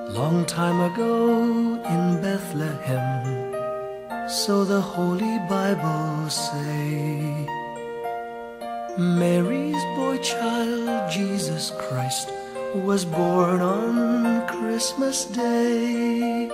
Long time ago in Bethlehem, so the Holy Bible say, Mary's boy child, Jesus Christ, was born on Christmas Day.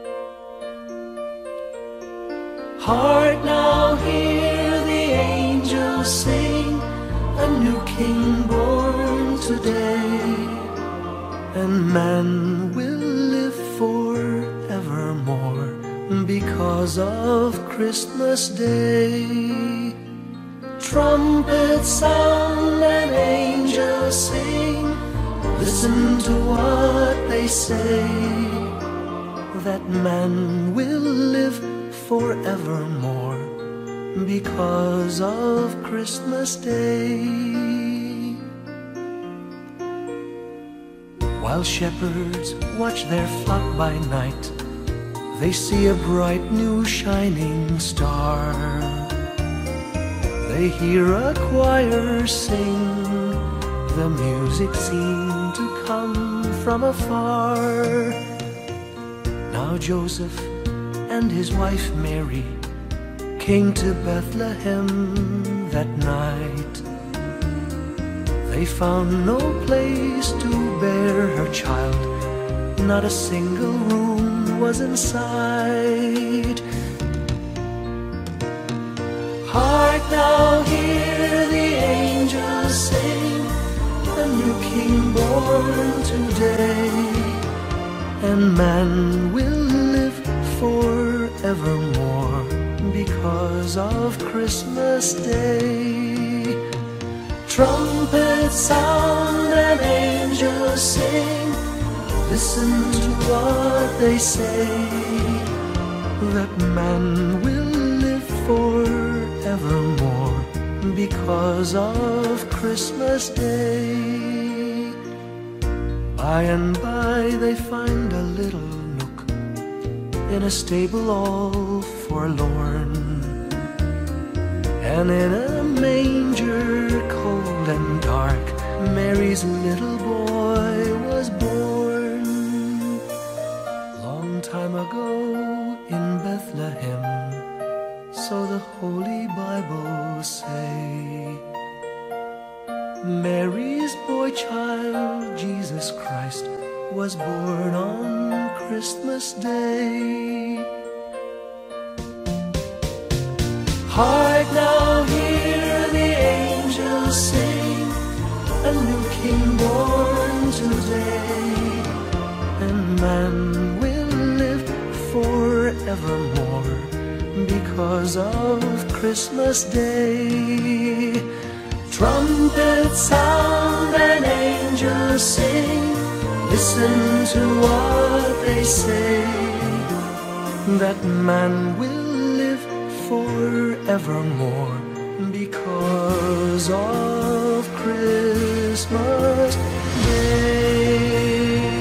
Hark now, hear the angels sing, a new King born today, and man will live forevermore because of Christmas Day. Trumpets sound and angels sing, listen to what they say, that man will live forevermore because of Christmas Day. While shepherds watch their flock by night, they see a bright new shining star. They hear a choir sing, the music seemed to come from afar. Now Joseph and his wife Mary came to Bethlehem that night. They found no place to bear her child, not a single room was in sight. Hark now, hear the angels sing, a new King born today, and man will live forevermore because of Christmas Day. Trumpets sound and angels sing, listen to what they say, that man will live forevermore because of Christmas Day. By and by they find a little nook in a stable all forlorn, and in a manger cold and dark, Mary's little boy was born. Long time ago in Bethlehem, so the Holy Bible say, Mary's boy child, Jesus Christ, was born on Christmas Day. Hark now, hear the angels sing, a new King born today, and man will live forevermore because of Christmas Day. Trumpets sound and angels sing, listen to what they say, that man will live forevermore because of Christmas Day.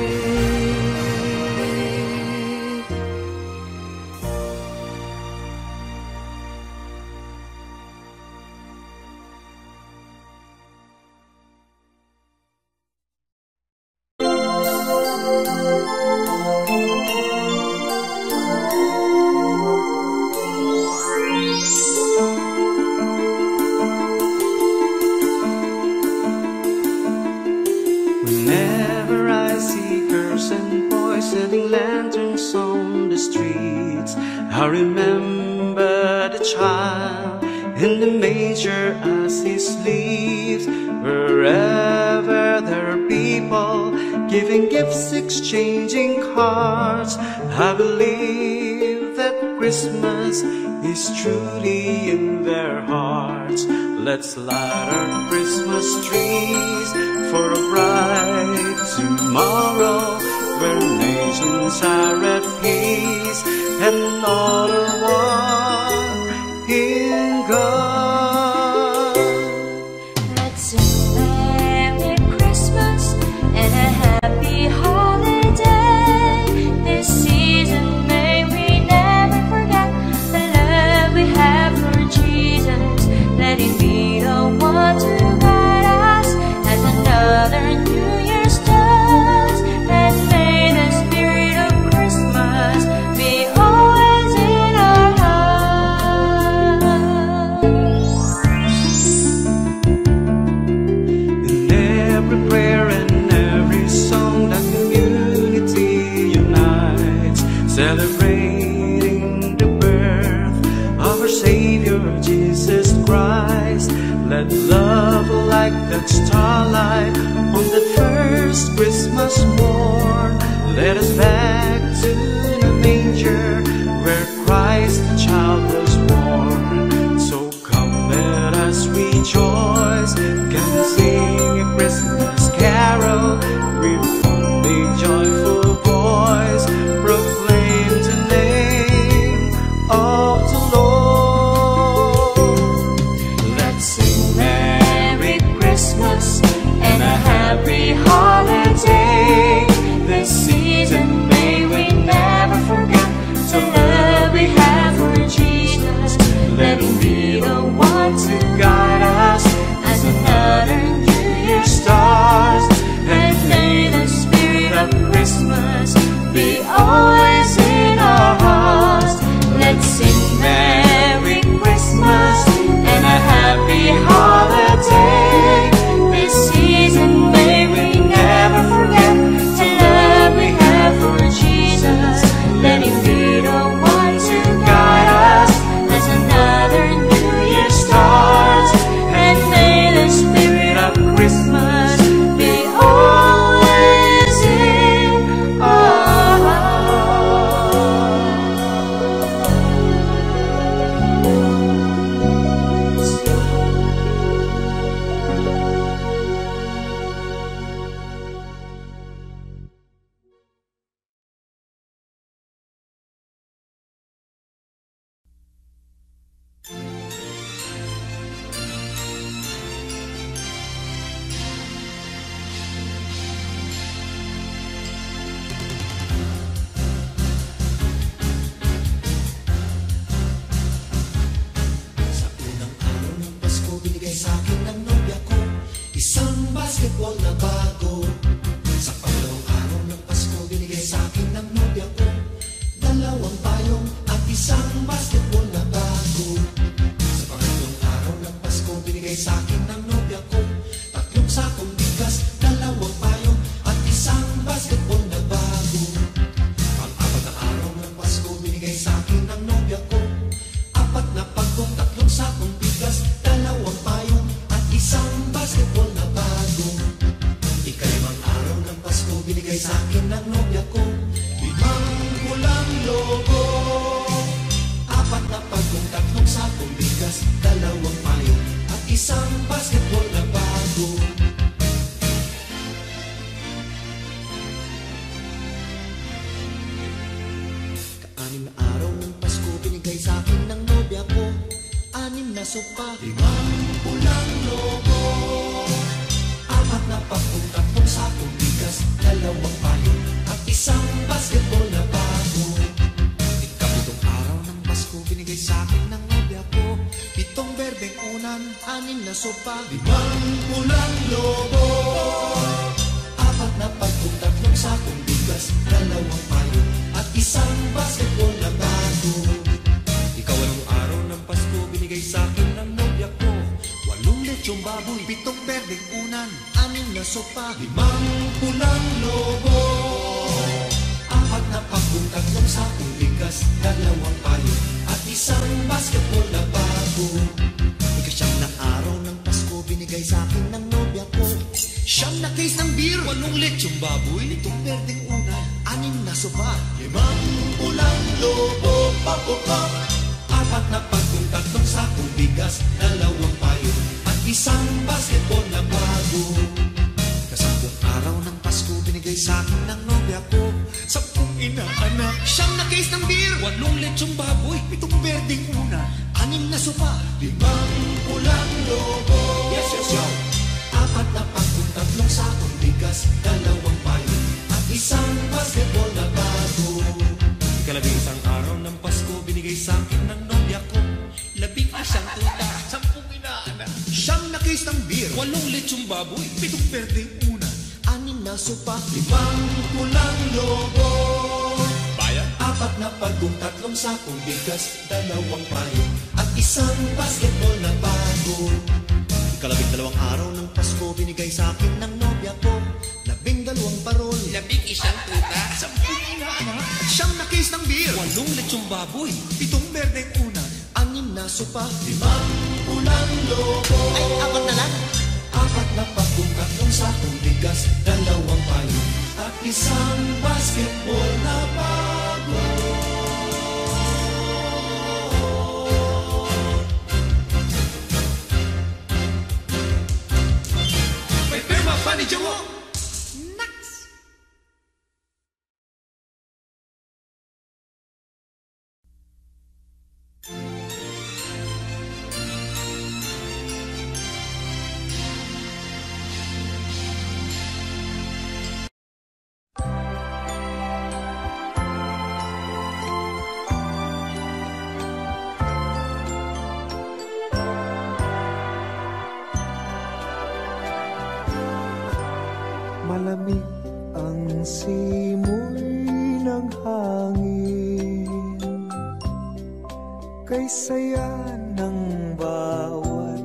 Whenever I see girls and boys setting lanterns on the streets, I remember the child in the manger as he sleeps. Wherever there are people giving gifts, exchanging cards, I believe that Christmas is truly in their hearts. Let's light our Christmas trees for a bright tomorrow, where nations are at peace and all are one in God. Let's sing Merry Christmas and a happy holiday. This season may we never forget the love we have for Jesus. Let it be the one to guide us as another New Year's dawns, and may the Spirit was born. Let us back to the manger where Christ the child was born. So come, let us rejoice, can sing a Christmas carol with only joyful voice, proclaim the name of the Lord. Let's sing Merry Christmas and a happy holiday. This season may we never forget the love we have for Jesus. Let him be the one to guide us as another New Year starts. And may the spirit of Christmas be always in our hearts. Let's sing Merry Christmas and a happy holiday. This season may we never forget the love we have for Jesus. Let him be the one to guide us as another New Year starts. And may the spirit of Christmas be always in our Sa unang araw ng Pasko, binigay sa akin ng nobya ko isang basketball na bago. Sa pangalawang araw ng Pasko, binigay sa akin ng nobya ko dalawang payong at isang basketball na bago. Sa pangatlong araw ng Pasko, binigay sa akin ng nobya ko tatlong sakong bigas, dalawang payong at isang basketball na bago. Pang-apat na araw ng Pasko, binigay sa akin ng nobya ko apat na pagkong, tatlong sakong bigas, dalawang payong at isang basketball na bago. Ikalimang araw ng Pasko, binigay sa akin ng nobya ko limang pulang logo, apat na pagkong, tatlong sakong bigas, dalawang payong at isang basketball na bago. Anim na araw ng Pasko, binigay sa akin ng nobya ko anim na sopa, limang pulang logo, apat na pagkong, tatlong sakong bigas, dalawang payong at isang basketball na bago. Ikapitong araw ng Pasko, binigay sa akin ng nobya ko pitong berdeng unan, anim na sopa, limang pulang logo, apat na pagkong, tatlong sakong bigas, dalawang payong at isang basketball na bago. Ikawalong araw ng Pasko, binigay sa akin ng nobya ko walong lechong baboy, pitong berdeng unan, anim na sopa, limang pulang logo, apat na pagkong, tatlong sakong bigas, dalawang payong at isang basketball na bago. Ikasyam na araw ng Pasko, binigay sa akin ng nobya ko siyam na case ng beer, walong lechong baboy, pitong berdeng unan, anim na sopa, limang pulang logo, pop-pop, apat na pagkong, tatlong sakong bigas, dalawang payong at isang basketball na bago. Kasampung araw ng Pasko, binigay sa akin ng nobya ko 10 inaanak, siyam na case ng beer, walong lechong baboy, pitong berdeng unan, anim na sopa, limang pulang logo, yes, yes, yo, apat na pagkong, tatlong sakong bigas, dalawang payong at isang basketball na bago. Ikalabing isang araw ng Pasko, binigay sa akin ng nobya ko 11 tuta, 10 inaanak, siyam na case ng beer, walong lechong baboy, pitong berdeng unan, anim na sopa, limang pulang logo, bayan, apat na pagkong, tatlong sakong bigas, dalawang payong at isang basketball na bago. Ikalabing dalawang araw ng Pasko, binigay sa akin ng nobya ko 12 parol, 11 tuta, 10 inaanak, siyam na case ng beer, walong lechong baboy, pitong berdeng unan, anim na sopa, limang pulang logo, ay apat na lang, apat na pagkong, tatlong sakong bigas, dalawang payong at isang basketball na bago. May pirma pa ni Jomo. Malamig ang simoy ng hangin, kay saya ng bawat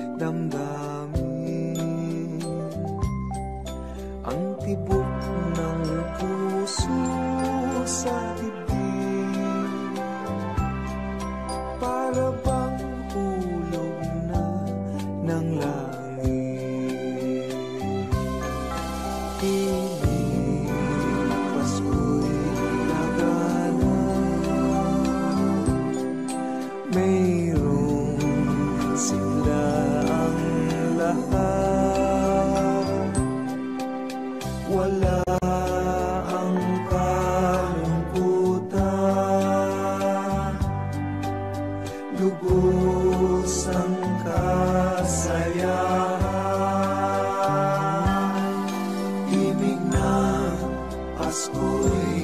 damdamin. Ang tibok ng puso sa dibdib, para bang hulog na ng langit. Mayroong sila ang lahat, wala ang kalungkutan, lubos ang kasayahan. Ibig ng Pasko'y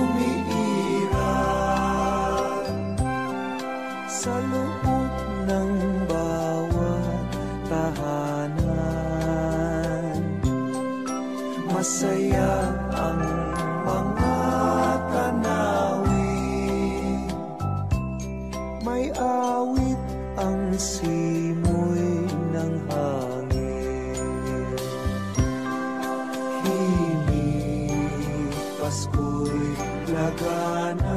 umiiral sa loob ng bawat tahanan. Masaya ang mga tanawin, may awit ang simoy ng hangin. Himig Pasko'y lagana,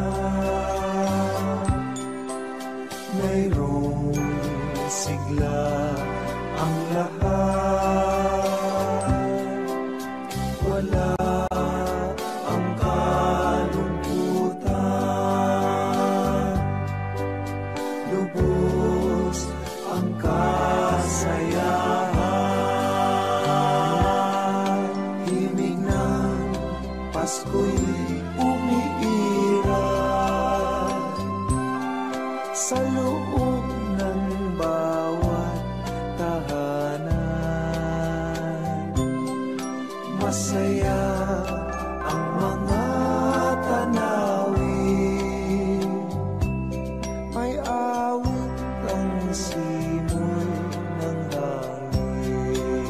mayroong sigla ang lahat, wala ang kalungkutan, lubos ang kasayahan. Himig ng Pasko'y umiiral sa loob ng bawat tahanan. Masaya ang mga tanawin, may awit ang simoy ng hangin.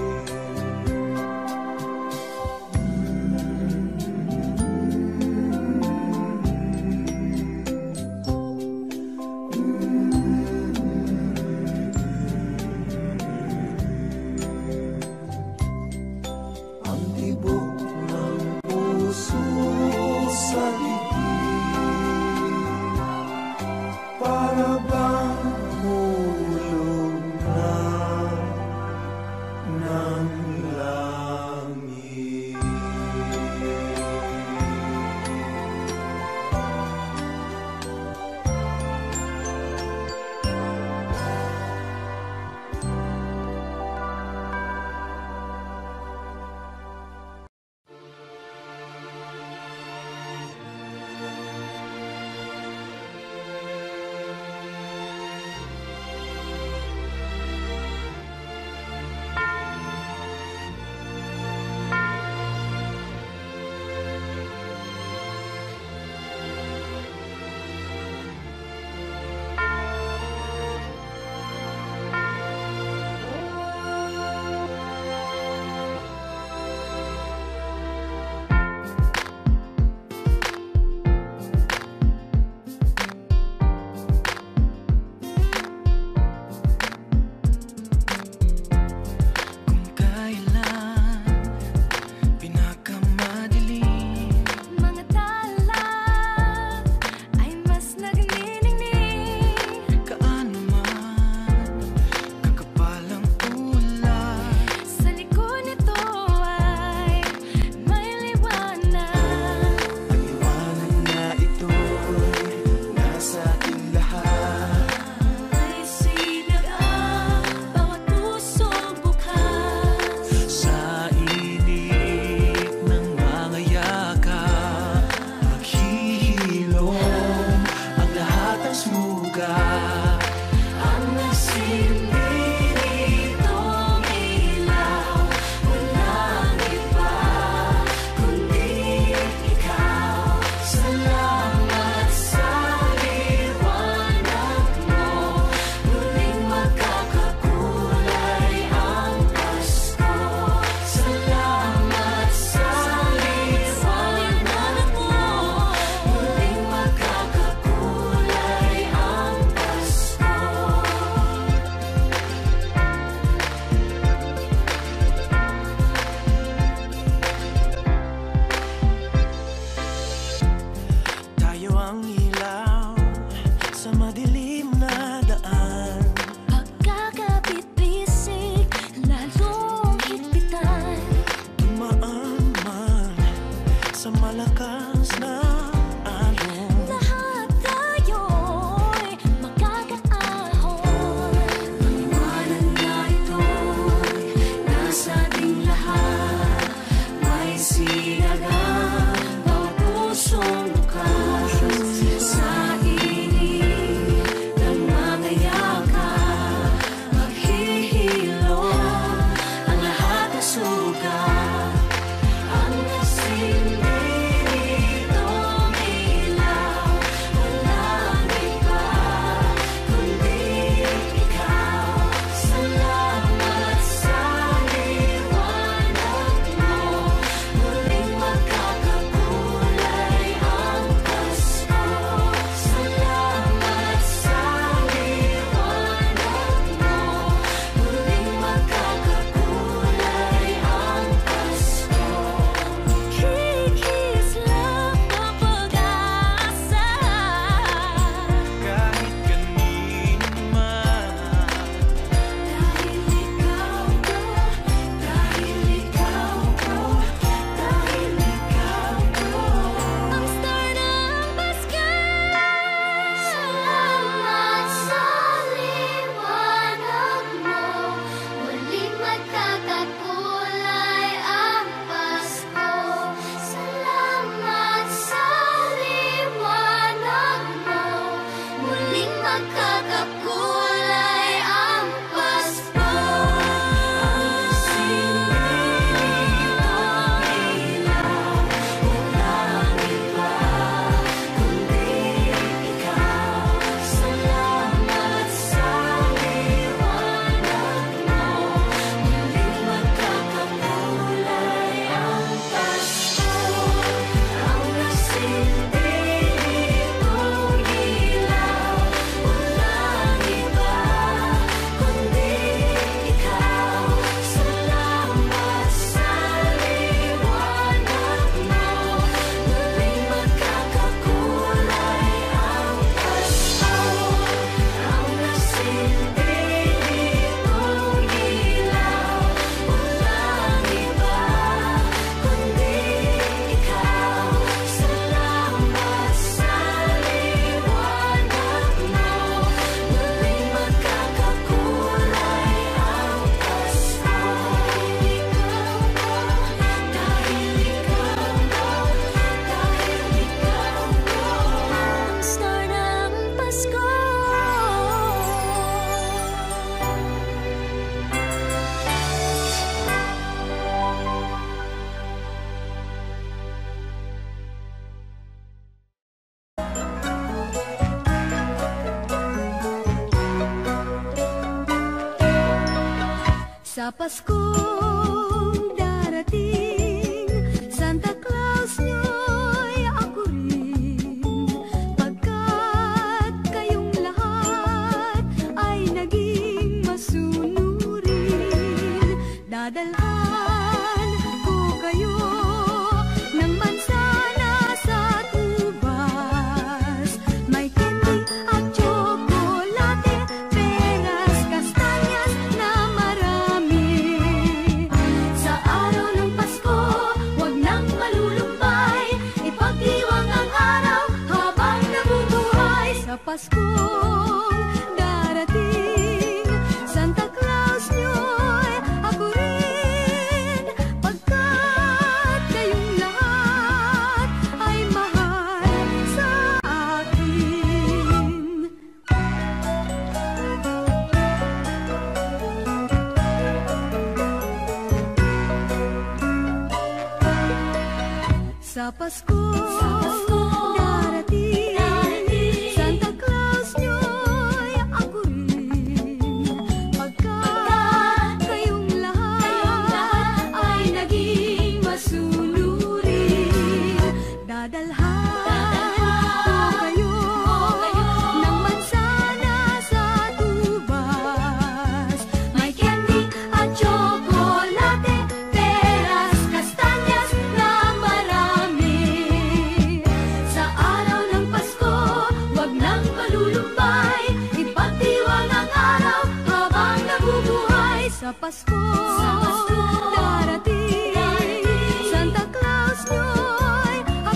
malakas na alon. Lahat tayo'y makakaahon. Paliwanag na ito'y nasa ating lahat. May sinagang bawat pusong bukas. Sa init ng mga yakap, maghihilo ang lahat ng sugat. Ang nasilbi nitong ilaw, walang iba kundi ikaw. Salamat sa liwanag mo, muling magkakakulay ang Pasko. Salamat sa liwanag mo, muling magkakakulay ang Pasko. Kikislap ang pag-asa, Kahit kanino man, dahil ikaw ko, dahil ikaw ko, dahil ikaw ko, ang star ng Pasko. Salamat sa liwanag mo, muling magkakakulay ang Pasko. Salamat sa liwanag mo, muling magkakakulay ang Pasko. Ang silbi ng ilaw, walang iba kundi ikaw. Salamat sa liwanag mo, muling magkakakulay ang Pasko. Ang nasilbi nitong ilaw, walang iba kundi ikaw. Salamat sa liwanag mo, muling magkakakulay ang Pasko. Ang nasilbi nitong ilaw, walang iba kundi ikaw. Salamat sa liwanag mo, muling magkakakulay ang Pasko. Dahil ikaw ko, dahil ikaw ko, ang star ng Pasko. Sa Paskong darating, Santa Claus nyo'y ako rin. Pagkat kayong lahat ay naging masunurin, dadalhan ko kayo ng mansana sa ubas. May candy at tsokolate, peras, kastanyas na marami. Sa araw ng Pasko, huwag nang malulumbay, ipagdiwang ang araw habang nabubuhay. Sa Paskong darating, Santa Claus nyo'y ako rin. Pagkat kayong lahat ay mahal sa akin. Sa Paskong darating, Santa Claus nyo'y ako rin. Pagkat kayong lahat ay naging masunurin, dadalhan ko kayo ng mansana sa tubas. May candy at tsokolate, peras, kastanyas na marami. Sa araw ng Pasko, huwag nang malulumbay, ipagdiwang ang araw habang nabubuhay. Sa Pasko darating, Santa Claus nyo'y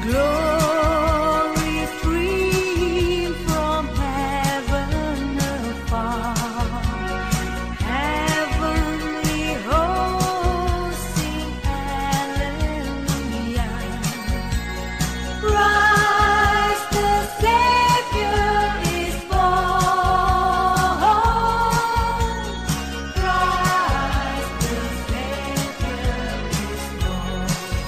Glory stream from heaven afar. Heavenly hosts sing hallelujah. Christ the Savior is born. Christ the Savior is born.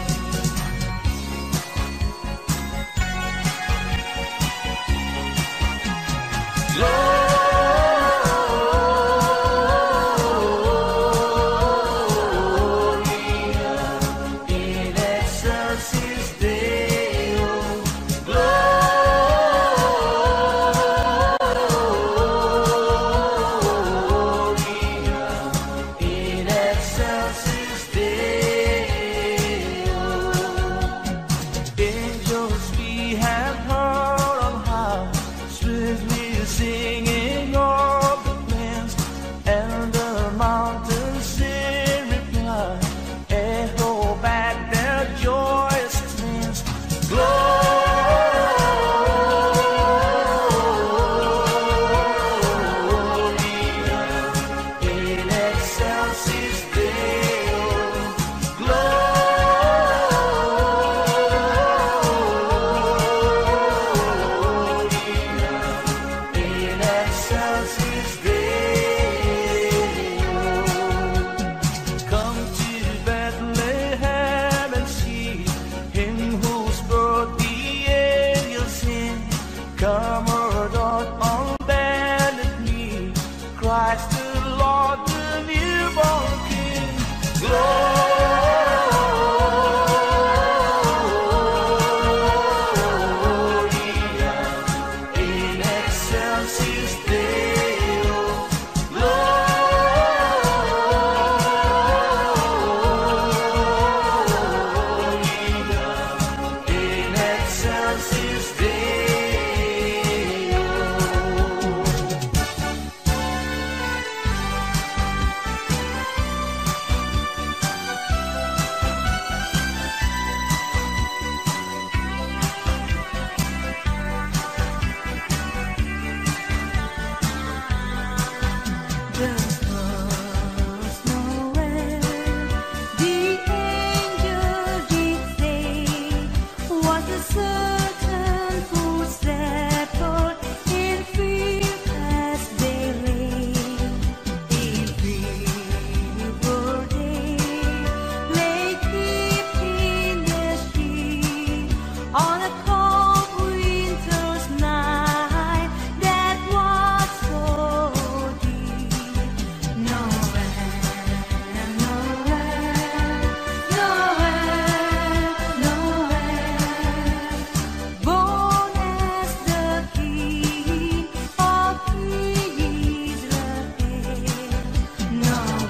In excelsis Deo, Gloria, in excelsis Deo. Angels we have heard on high, swiftly singing of the plains, and the mountains in reply echo back their joyous acclaims. Gloria in excelsis Deo, Gloria in excelsis Deo. Come to Bethlehem and see him whose birth the angels sing. Come, adore on bended knee, Christ the Lord, the newborn King. Gloria in excelsis Deo, Gloria in excelsis Deo. The first Noel, the angels did say, was a certain fool settled in fields as they lay. In fever day, lay deep in the street, on a cold winter's night that was so deep. Noel, Noel, Noel, born as the King of Israel. Noel,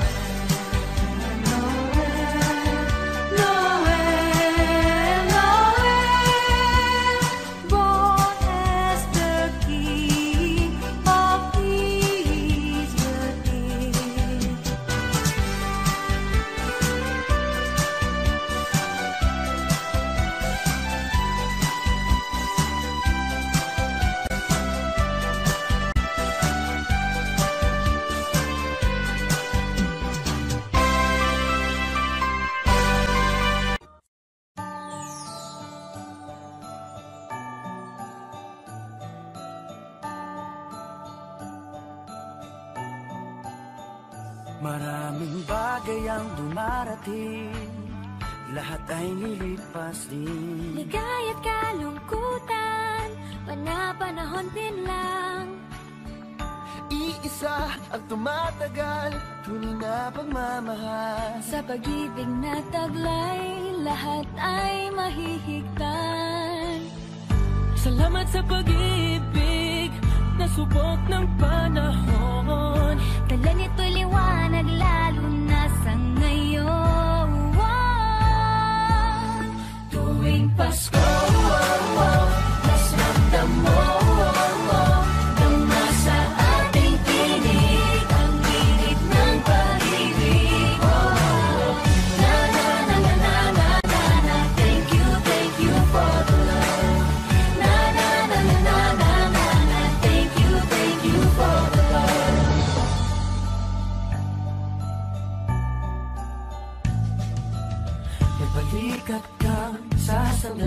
Noel, Noel, born as the King of Israel. Maraming bagay ang dumarating, lahat ay lilipas din. Ligaya't kalungkutan, panahon din lang. Iisa ang tumatagal, tunay na pagmamahal. Sa pag-ibig na taglay, lahat ay mahihigtan. Salamat sa pag-ibig na subok ng panahon. Dala nito'y liwanag lalo na sa ngayon. Tuwing Pasko, mas ramdam mo dama sa ating tinig ang init ng pag-ibig. Na na na na na na na na. Thank you for the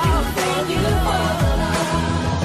thank you for love.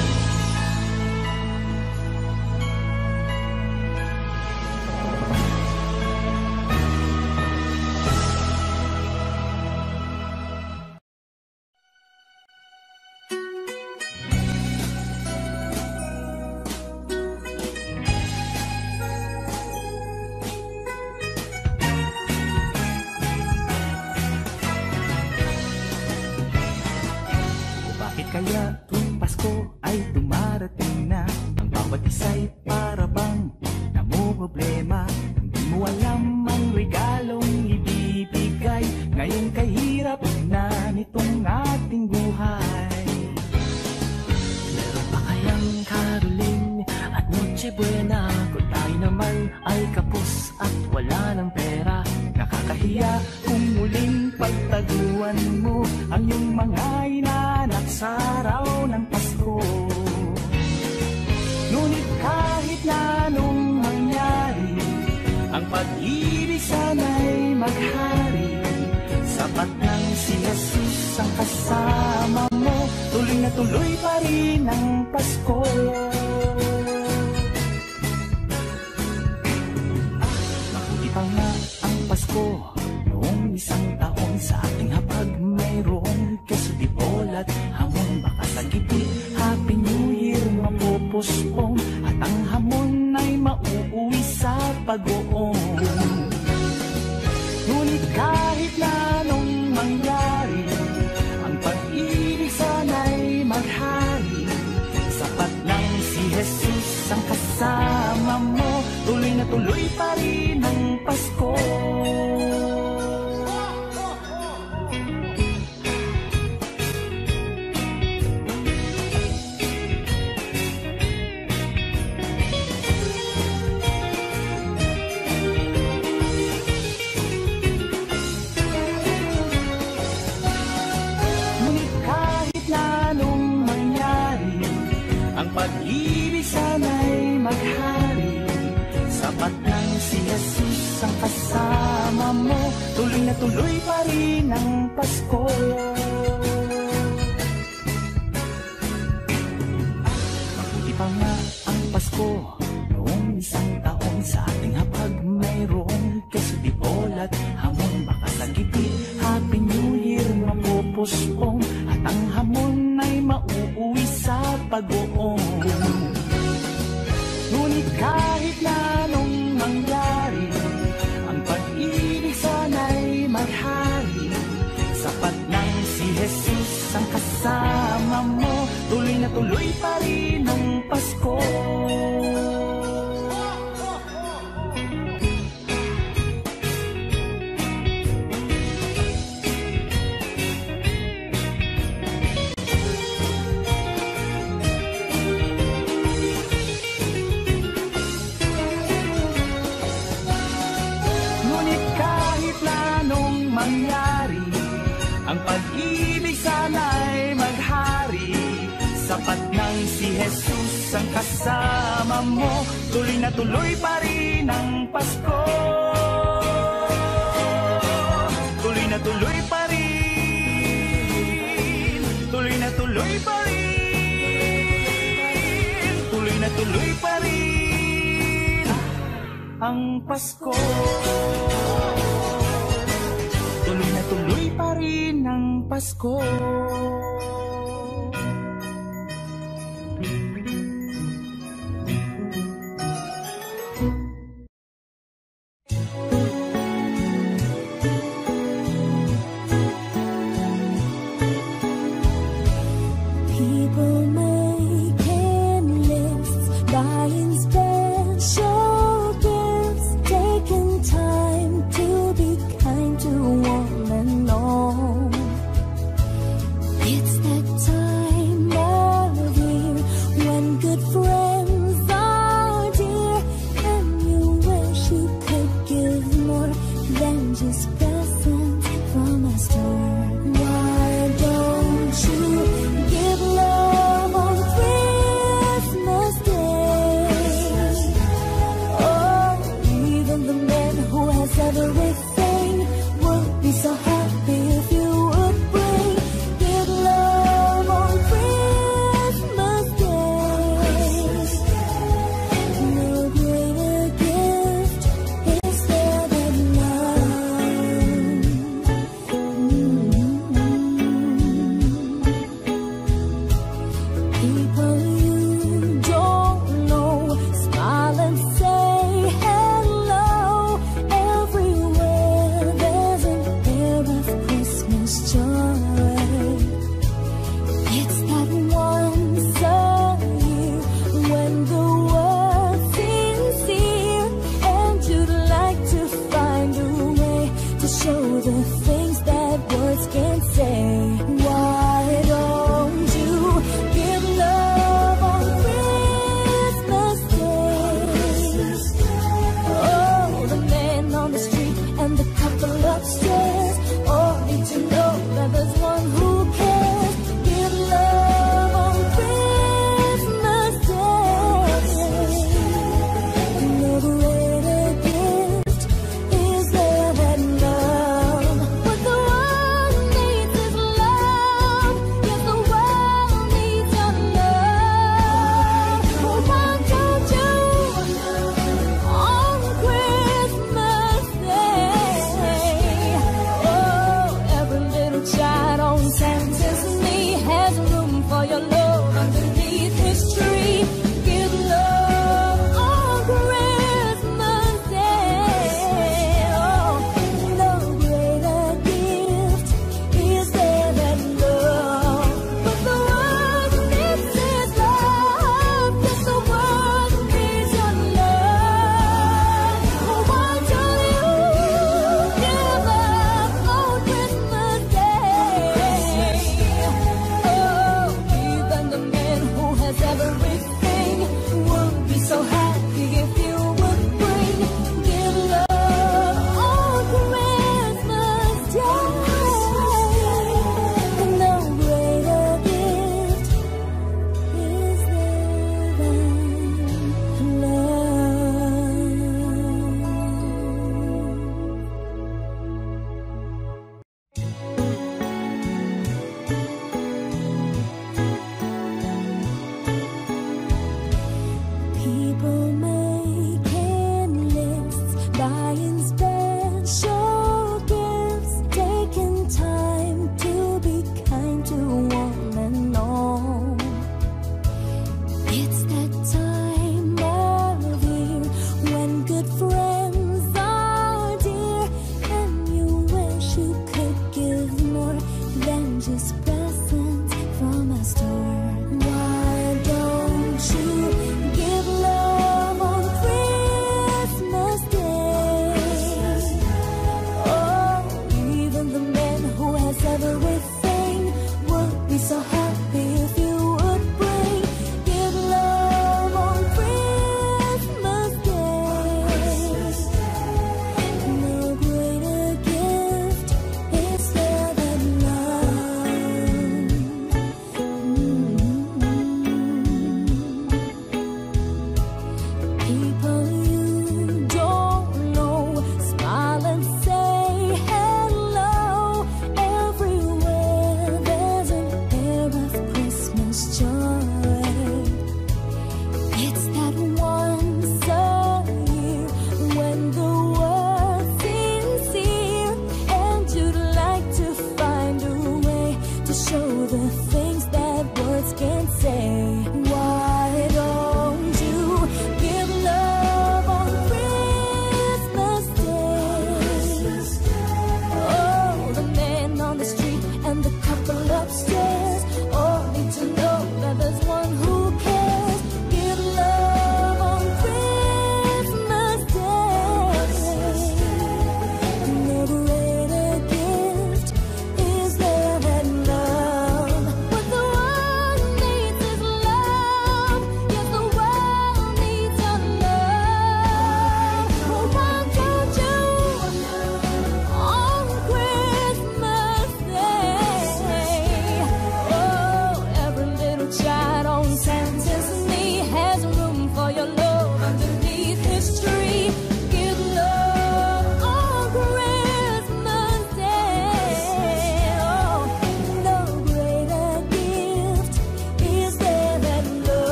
Kaya tuwing Pasko ay dumarating na, ang bawat isa'y para bang namumroblema. Hindi mo alam ang regalong ibibigay ngayong kahirap na nitong ating buhay. Meron pa kayang karoling at Noche Buena kung tayo naman ay kapos at wala ng pera? Nakakahiya kung muling pagtaguan mo ang iyong mga inaanak sa araw ng Pasko. Ngunit kahit na anong mangyari, ang pag-ibig sana'y maghari. Sapat nang si Jesus ang kasama mo, tuloy na tuloy pa rin ang Pasko. Mabuti pa nga ang Pasko noong isang taon, sa ating hapag mayroong keso di bola at hamon. Baka sa gitna Happy New Year mapupuspong at ang hamon ay mauuwi sa pag-uong. Ngunit kahit na anong mangyari, ang pag-ibig sana'y maghari. Sapat lang si Jesus ang kasama mo, tuloy na tuloy pa rin ang Pasko. kasama mo, tuloy na tuloy pa rin ang Pasko. Mabuti pa nga ang Pasko noong isang taon, sa ating hapag mayroong queso de bol at hamon. Baka sa gipit Happy New Year mapupuspong, at ang hamon ay mauuwi sa pag-uong. Ngunit kahit na anong mangyari, ang pag-ibig sana'y maghari. Sapat nang si Jesus ang kasama mo, tuloy na tuloy pa rin ang Pasko. Ang pag-ibig sana'y maghari. Sapat nang si Jesus ang kasama mo, tuloy na tuloy pa rin ang Pasko. Tuloy na tuloy pa rin, tuloy na tuloy pa rin, tuloy na tuloy pa rin ang Pasko. Tuloy na tuloy pa rin ang Pasko. People making lists, buying special gifts, taking time to be kind to one and all. It's that time of year when good friends are dear, and you wish you could give more than just presents from a store. Why don't you give love on Christmas Day? Oh, even the man who has everything would be so happy if you would bring. Give love on Christmas Day. No greater gift is there than love. People you don't know, smile and say hello. Everywhere there's an air of Christmas joy. It's that once a year when the world seems here, and you'd like to find a way to show the things that words can't say. Why don't you give love on Christmas Day? Oh, the man on the street and the couple upstairs all need to know that there's one who cares. Give love on Christmas Day. No greater gift is there than love.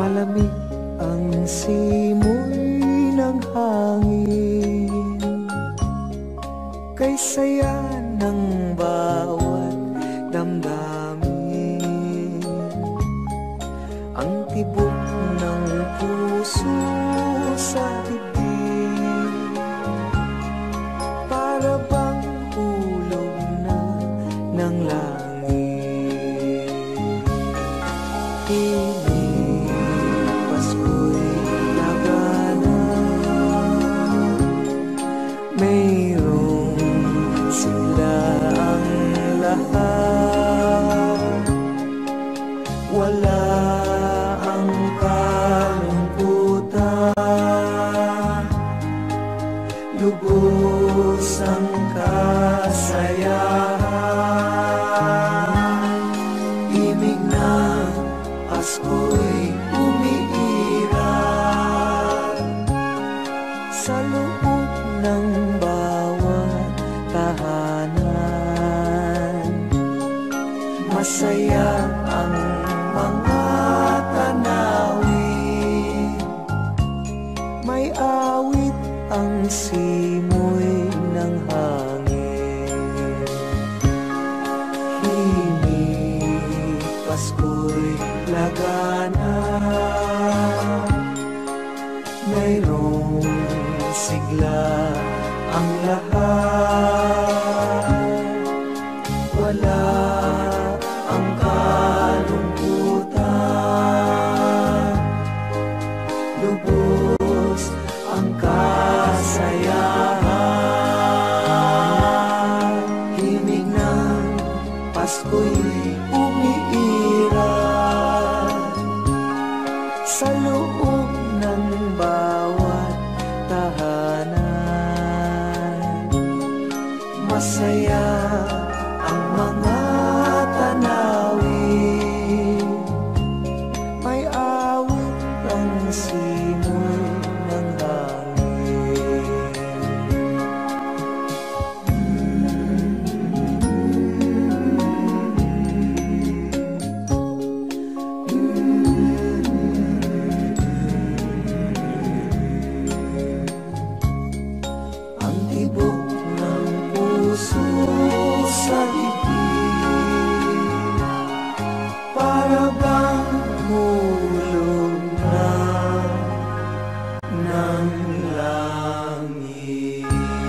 Malamig ang simoy ng hangin, kay saya ng bawat damdamin. Ang tibok ng puso sa dibdib, para bang hulog na ng langit. Pasko'y lagana, mayroong sigla ang lahat. Wala ang kalungkutan, lubos ang kasayahan. Ibig ng Pasko'y umiiral sa loob ng bawat tahanan. Masaya ang mga tanawin, may awit ang simoy ng hangin. Himig Pasko'y lagana, mayroong sigla ang lahat. Wala ang kalungkutan, lubos ang kasayahan. Himig ng Pasko'y umiiral sa loob ng bawat tahanan. Masaya ang mga tanawin, may awit ang simoy ng hangin. Ang tibok ng puso sa dibdib, para bang hulog na ng langit.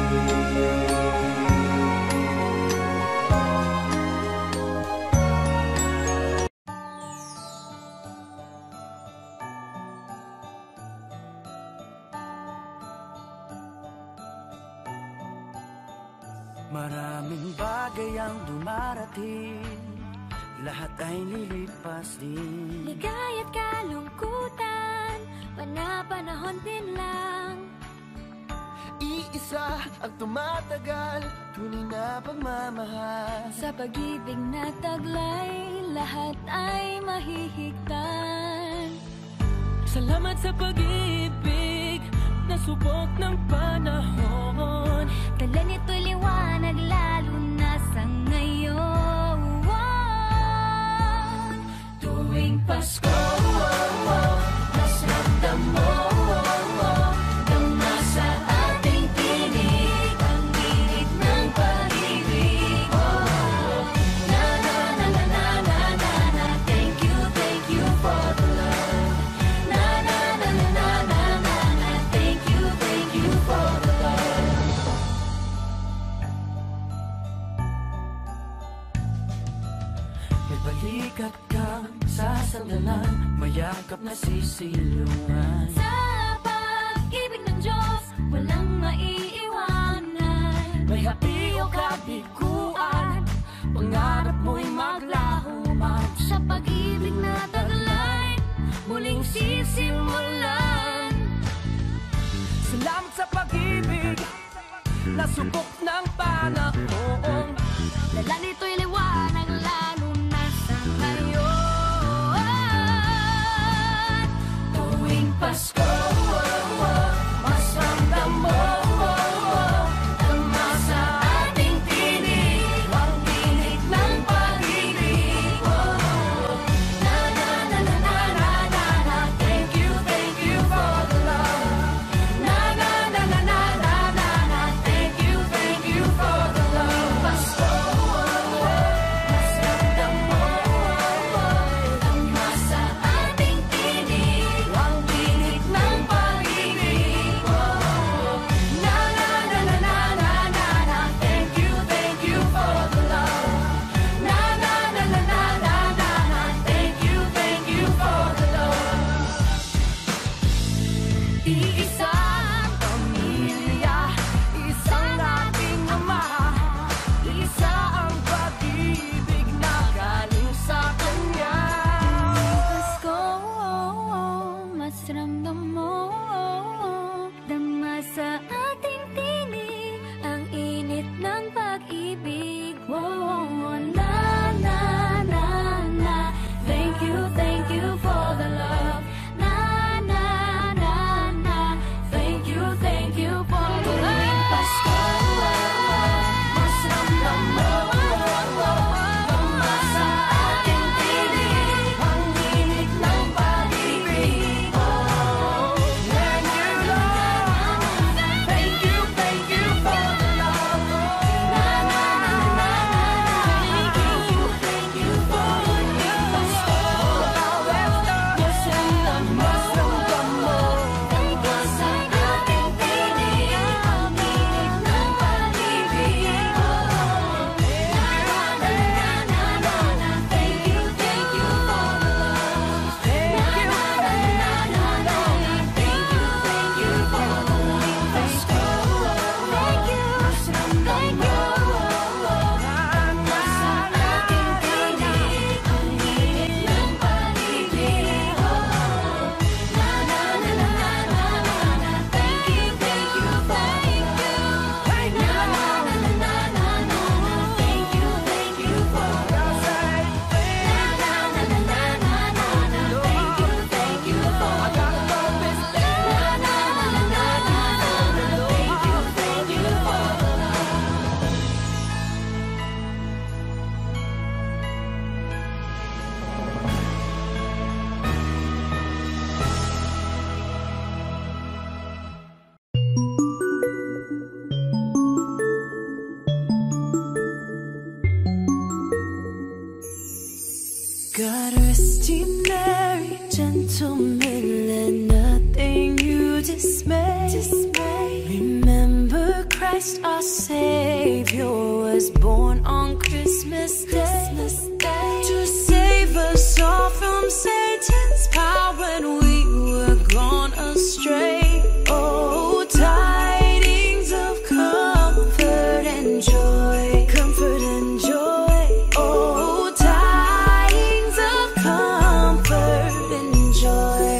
Maraming bagay ang dumarating, lahat ay lilipas din. Ligaya't kalungkutan, panapanahon din lang. Iisa ang tumatagal, tunay na pagmamahal. Sa pag-ibig na taglay, lahat ay mahihigtan. Salamat sa pag-ibig na subok ng panahon. Dala nito'y liwanag lalo na sa ngayon. Tuwing Pasko, mas ramdam mo dama sa ating tinig ang init ng pag-ibig. Na na na na na na na na, thank you for the love. Na na na na na na na na, thank you for the love. May balikat kang sasandalan, mayakap na sisilungan. Sa pag-ibig ng Diyos, walang maiiwanan. May hapi o kabiguan, pangarap mo'y maglaho man. Sa pag-ibig na taglay, muling sisimulan. Salamat sa pag-ibig na subok ng panahon. Dala nito'y liwanag lalo na sa ngayon. Tuwing Pasko, mas ramdam mo dama sa ating tinig ang init ng pag-ibig. Na na na na na na na na, God rest ye merry gentlemen, let nothing you dismay. Remember Christ our Savior was born on Christmas Day, to save us all from Satan's power when we were gone astray. Oh, tidings of comfort and joy, comfort and joy. Oh, tidings of comfort and joy.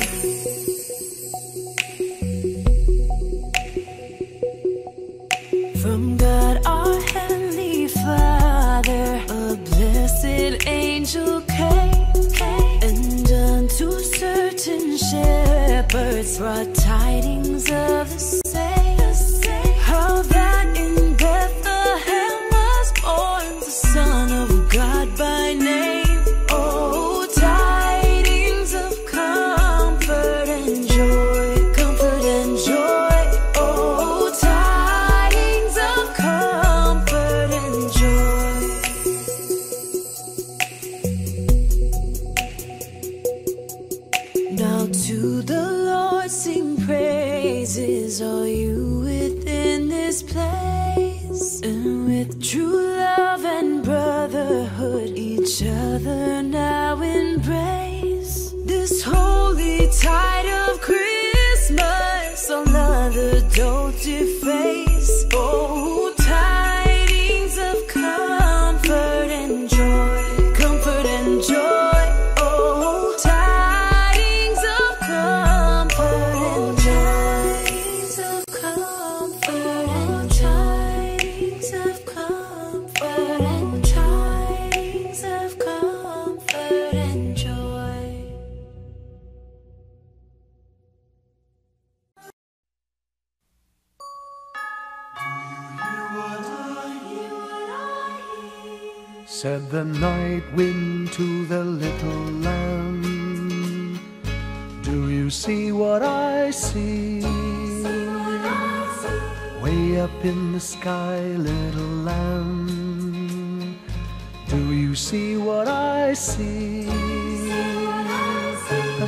From God our Heavenly Father, a blessed angel came, and unto certain shepherds brought tidings of the same, how that in Bethlehem was born the Son of God by name. Oh, tidings of comfort and joy, comfort and joy. Oh, tidings of comfort and joy. Now to the Lord sing praises, all you within this place, and with true love and brotherhood each other now embrace. This holy tide of Christmas on another don't deface. Oh, tidings of comfort and joy, comfort and joy. Oh, tidings of comfort and joy, tidings of comfort and tidings of comfort and tidings of comfort and joy. Said the night wind to the little lamb, do you see what I see? Way up in the sky, little lamb, do you see what I see? A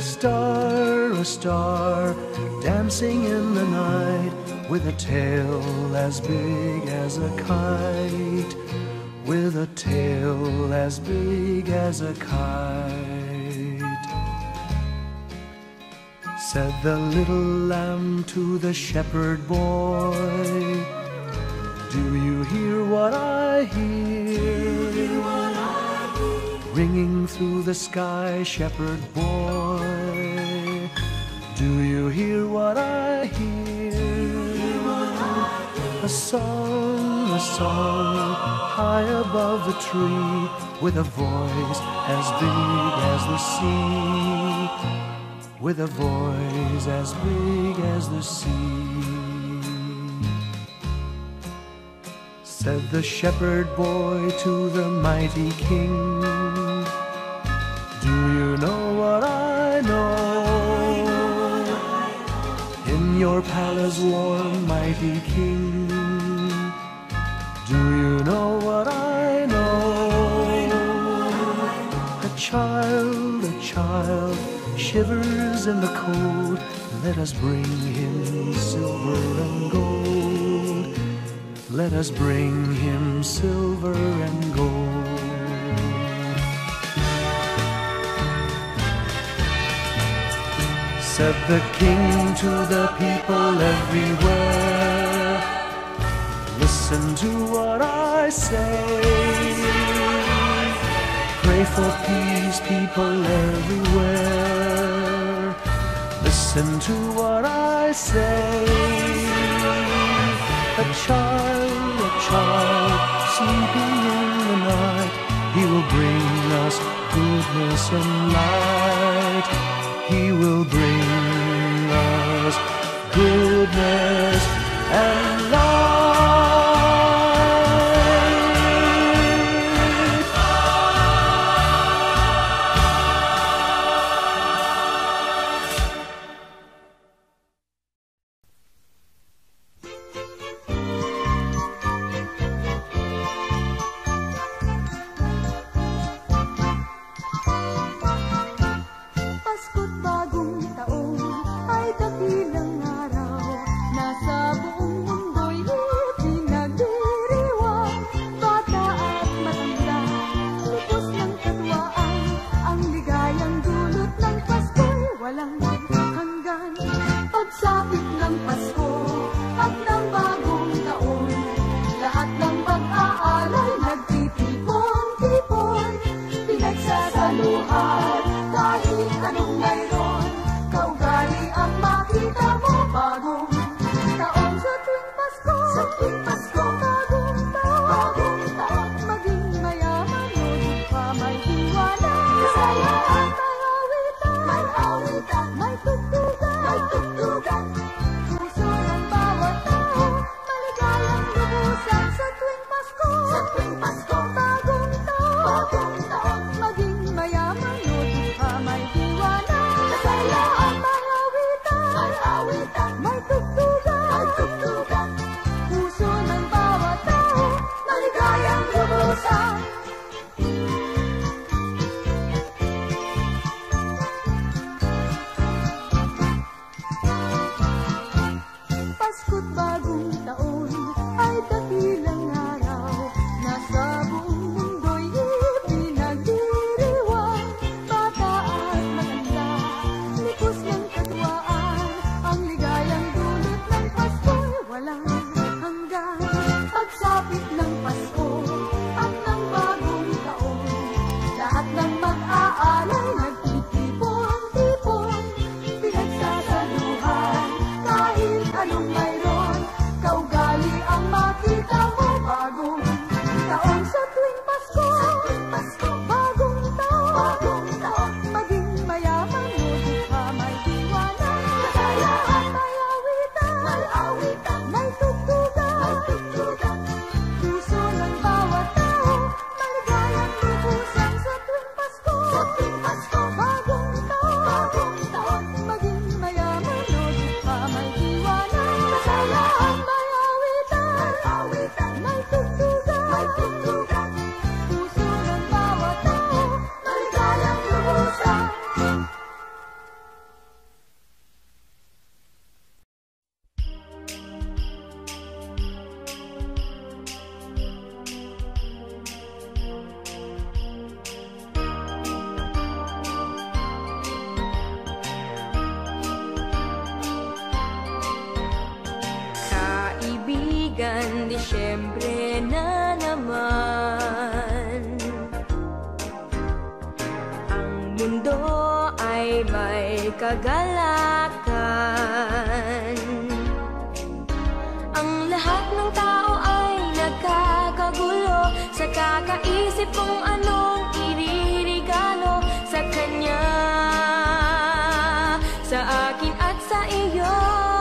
star, dancing in the night, with a tail as big as a kite, with a tail as big as a kite. Said the little lamb to the shepherd boy, do you hear what I hear? Ringing through the sky, shepherd boy, do you hear what I hear? A song, high above the tree, with a voice as big as the sea, with a voice as big as the sea. Said the shepherd boy to the mighty king, do you know what I know? In your palace warm, mighty king, do you know what I know? A child shivers in the cold. Let us bring him silver and gold. Let us bring him silver and gold. Said the king to the people everywhere, listen to what I say. Pray for peace, people everywhere. Listen to what I say. A child sleeping in the night, he will bring us goodness and light. He will bring us goodness and light. Pinagsasaluhan kahit anong mayroon, kaugali ang makita mo. Bagong taon sa tuwing Pasko, sa tuwing Pasko, bagong taon, maging mayaman o pa may hiwanan. Kasayaan, may awitan, may tugtugan, puso ng bawat tao, maligayang lubusan sa tuwing Pasko, bagong taon, maging mayaman o pa may hiwanan. Kasayaan, may awitan, may tugtugan, puso ng bawat tao, maligayang lubusan. Pasko't bagong taon ay dakilang araw na sa buong mundo'y ipinagdiriwang. Bata at maganda, likus ng katuwaan, ang ligayang dulot ng Pasko'y walang hanggan. Pagsapit ng Pasko at ng bagong taon, lahat ng mag-aalay nagtitipon-tipon, pinagsasaluhan kahit anong mayroon, kaugali ang makita mo. Bagong taon sa tuwing Pasko, bagong taon, maging mayaman o pa may hiwanan. Kasayaan, may awitan, may tugtugan, puso ng bawat tao, maligayang lubusan sa tuwing Pasko, bagong taon, maging mayaman o pa may hiwanan. Kasayaan, may awitan, may tugtugan, puso ng bawat tao, maligayang lubusan. Kaibigan, Disyembre na naman. Ang mundo ay may kagalakan. Ang lahat ng tao ay nagkakagulo sa kakaisip kung anong iririgalo sa kanya, sa akin at sa iyo.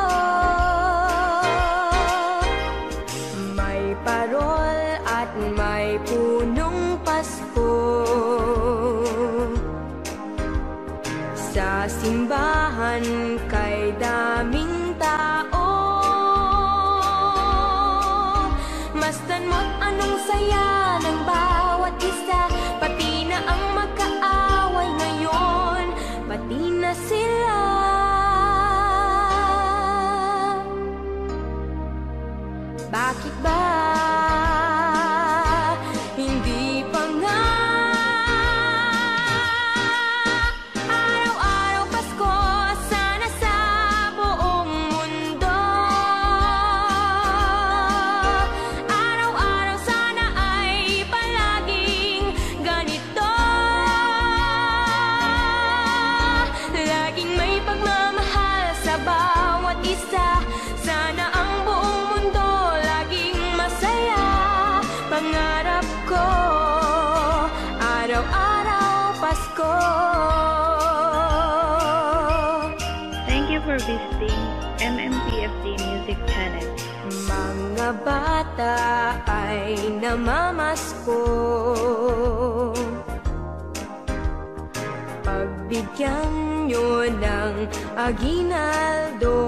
May parol at may punong Pasko sa simbahan kay daming tao. Masdan mo't anong saya ng bawat isa, pati na ang magkaaway ngayon, pati na sila. Bakit ba hindi pa nga araw-araw Pasko, sana sa buong mundo? Araw-araw sana ay palaging ganito, laging may pagmamahal sa bawat isa. Sana ang buong mundo laging masaya. Pangarap ko, araw-araw Pasko. Thank you for visiting MMPFD Music Channel. Mga bata ay namamasko, pagbigyan nyo ng aginaldo.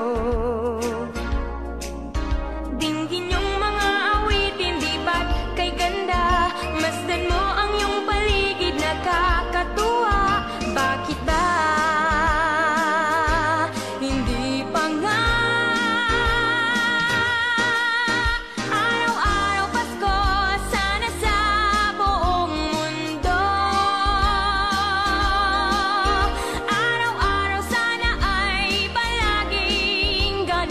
Dinggin yung mga awitin, di ba't kay ganda? Masdan mo ang iyong paligid, nakakatuwa. Bakit ba hindi pa nga araw-araw Pasko, sana sa buong mundo? Araw-araw sana ay palaging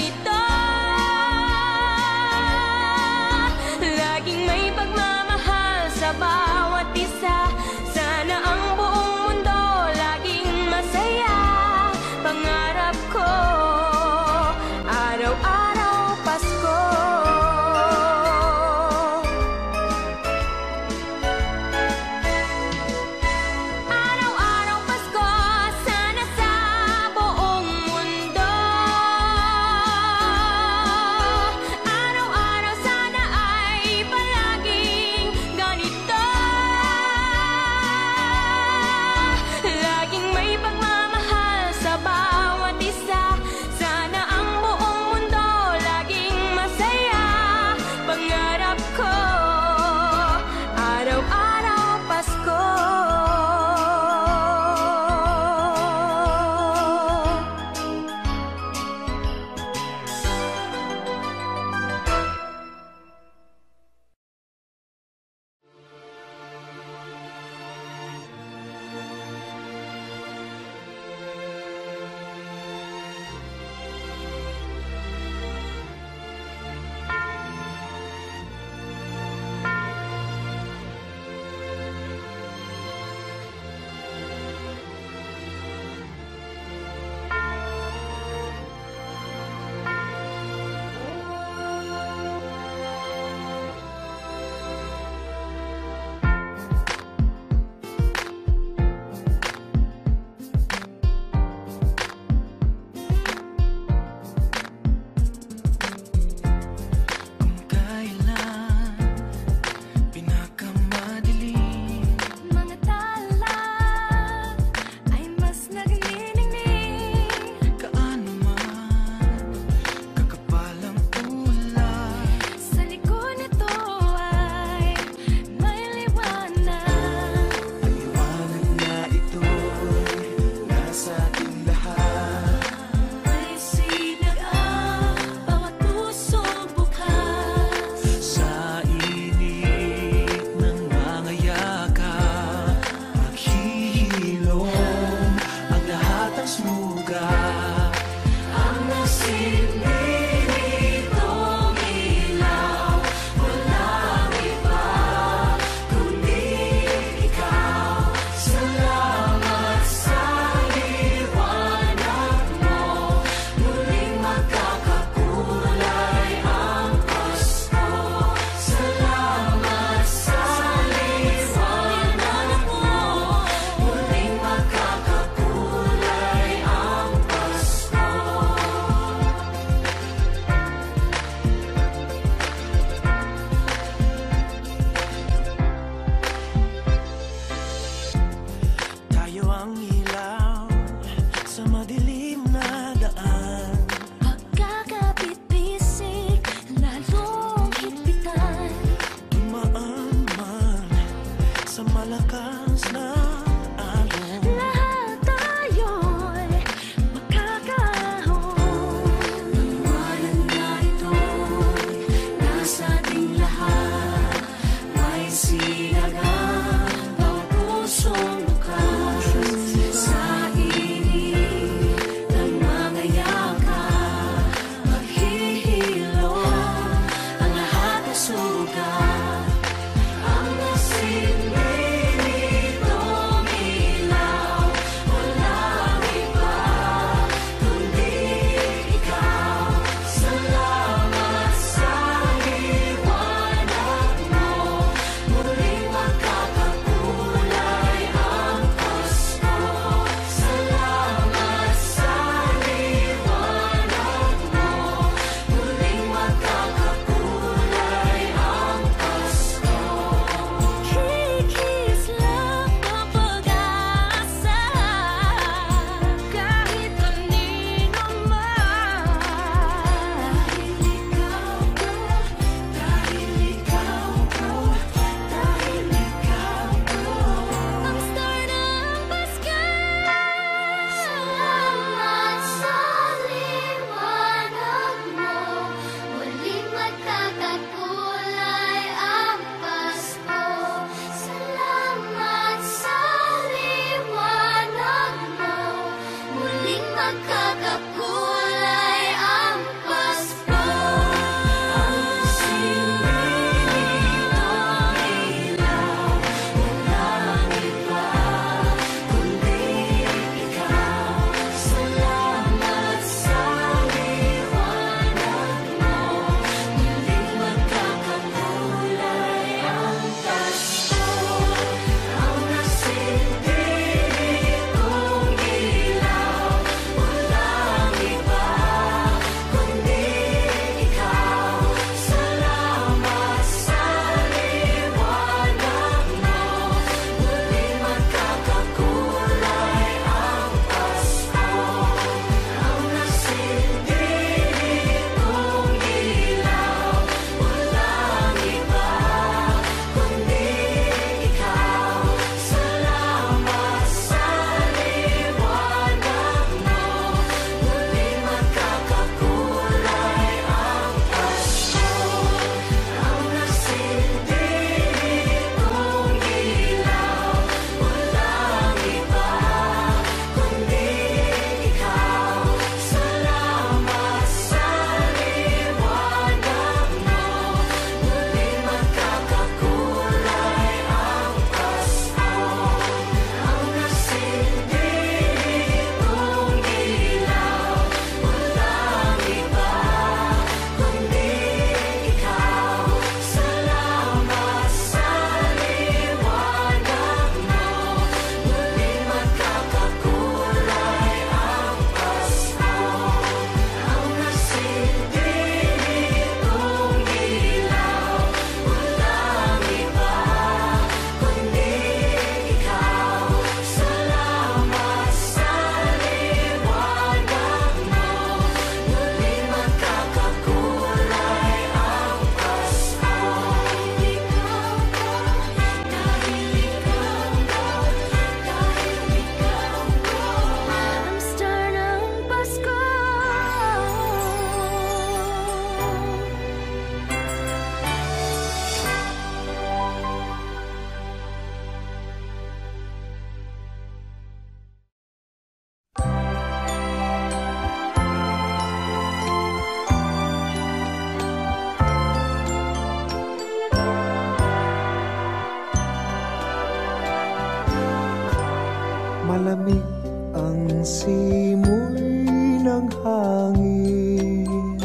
Malamig ang simoy ng hangin,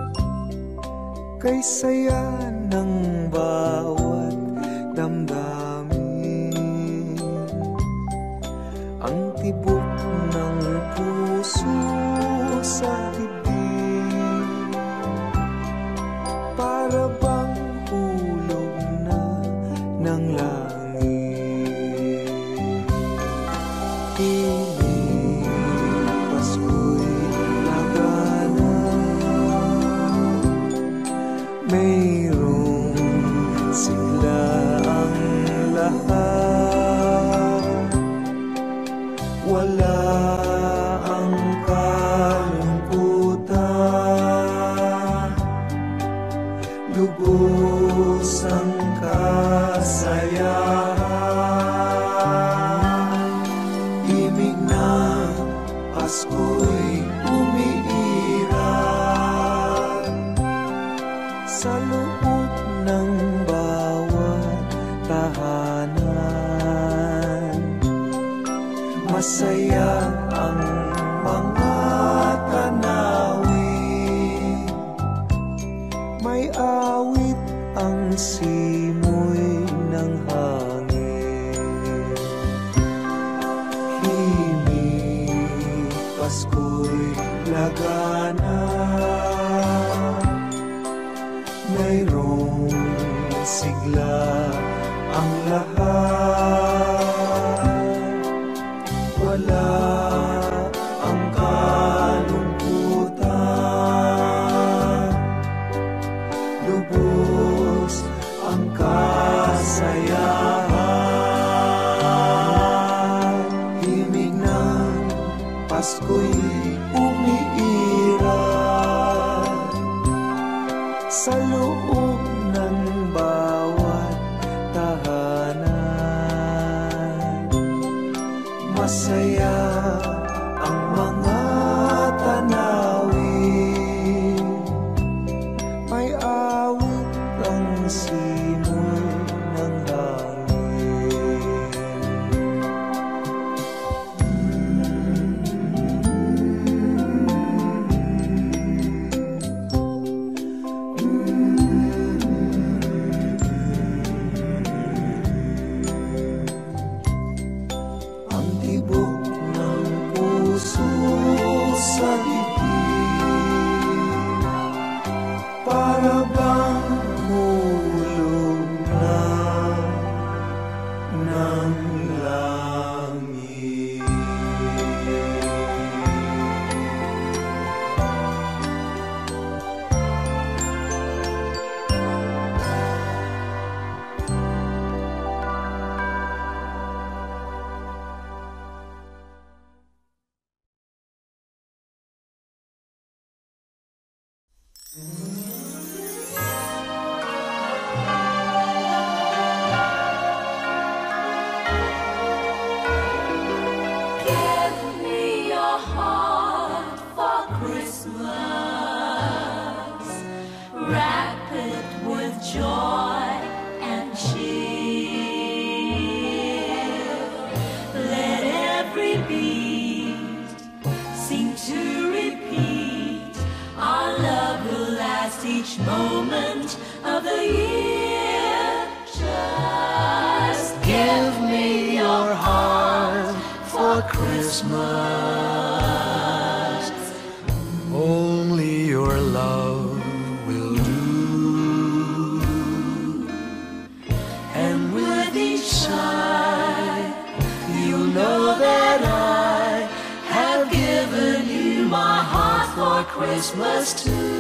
kay saya ng bawat damdamin. Ang tibok ng puso sa dibdib, para bang hulog na ng langit. Piling Pasko'y lagana, mayroong sigla ang lahat. Wala ang kalungkutan, lubos ang kasayahan. Ibig ng Pasko'y umiiral sa loob ng bawat tahanan. Masaya ang mga tanawin, may awit ang simoy ng hangin. Himig Pasko'y lagana, mayroong sigla ang lahat. Wala ang kalungkutan, lubos ang kasayahan. Himig ng Pasko'y umiiral sa loob ng bawat tahanan. Masaya ang mga tanawin, may awit ang simoy ng hangin. Ang tibok ng puso sa dibdib, para bang hulog na ng langit. Give me your heart for Christmas. Wrap it with joy and cheer. Let every beat seem to repeat. Our love will last each moment of the year. Just give me your heart for Christmas. Only your love will do, And with each sigh, you'll know that I have given you my heart for Christmas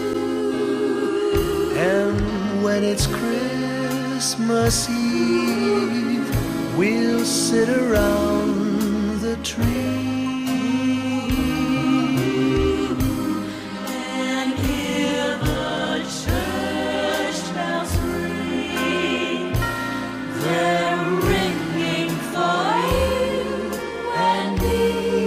too. and when it's Christmas Eve, we'll sit around the tree And hear the church bells ring. They're ringing for you and me.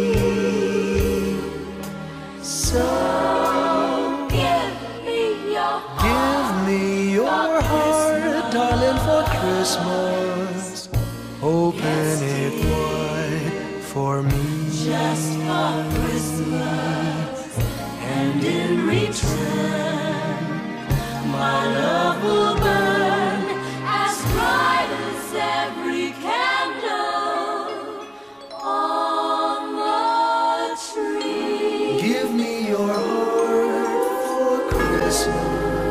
So Give me your heart. give me your heart, darling, for Christmas. Open it wide for for me. Just for Christmas, and in return, my love will burn as bright as every candle on the tree. Give me your heart for Christmas.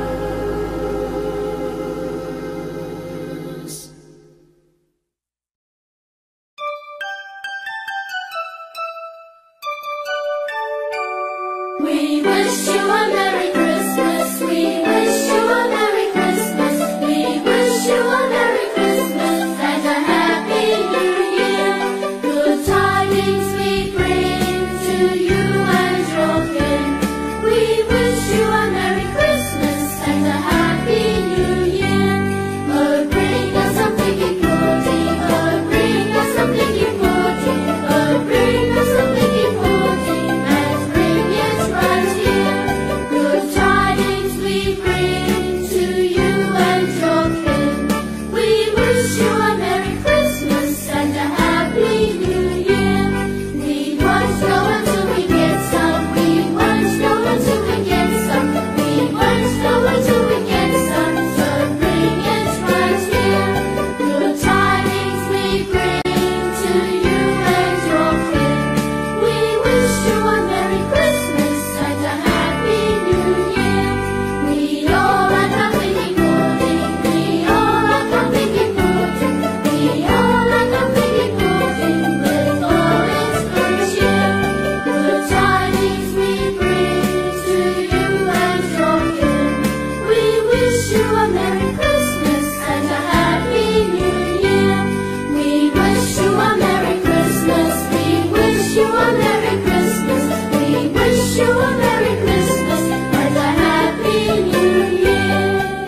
We wish you a Merry Christmas. We wish you a Merry Christmas. We wish you a Merry Christmas and a Happy New Year. Good tidings we bring to you and your kin. We wish you a Merry Christmas and a Happy New Year. Lord, bring us some piggy pudding. Lord, bring us some piggy pudding. Lord, bring us some piggy pudding and bring it right here. Good tidings we bring to you and your kin. We wish you a Merry Christmas and a Happy New Year. We won't know until we get some. We won't know until we get some. We won't know until we get some. So bring it right here. Good tidings we bring to you and your kin. We wish you a Merry Christmas and a Happy New Year. We all like a piggy pudding. We all like a piggy pudding. We all like a piggy pudding with all its good cheer. Good tidings we bring to you and your kin. We wish you a Merry Christmas and a Happy New Year. We wish you a Merry Christmas. We wish you a Merry Christmas. We wish you a Merry Christmas and a Happy New Year.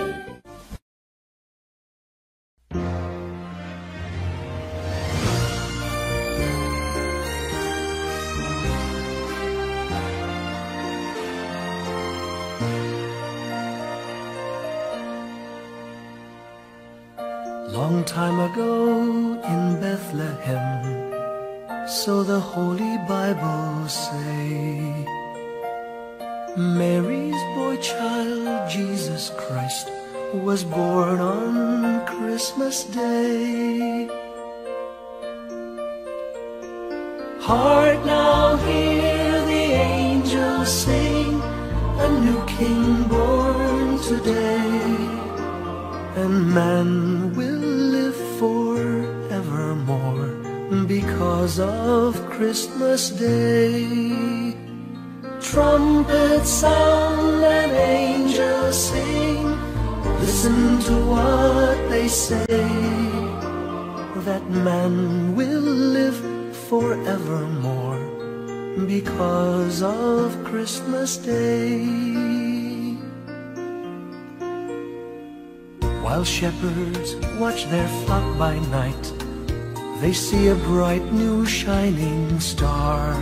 Long time ago in Bethlehem, so the Holy Bible say, Mary's boy child, Jesus Christ, was born on Christmas Day. Hark now, hear the angels sing, a new king born today, and man will live forevermore because of Christmas Day. Trumpets sound and angels sing, listen to what they say, that man will live forevermore because of Christmas Day. While shepherds watch their flock by night, they see a bright new shining star.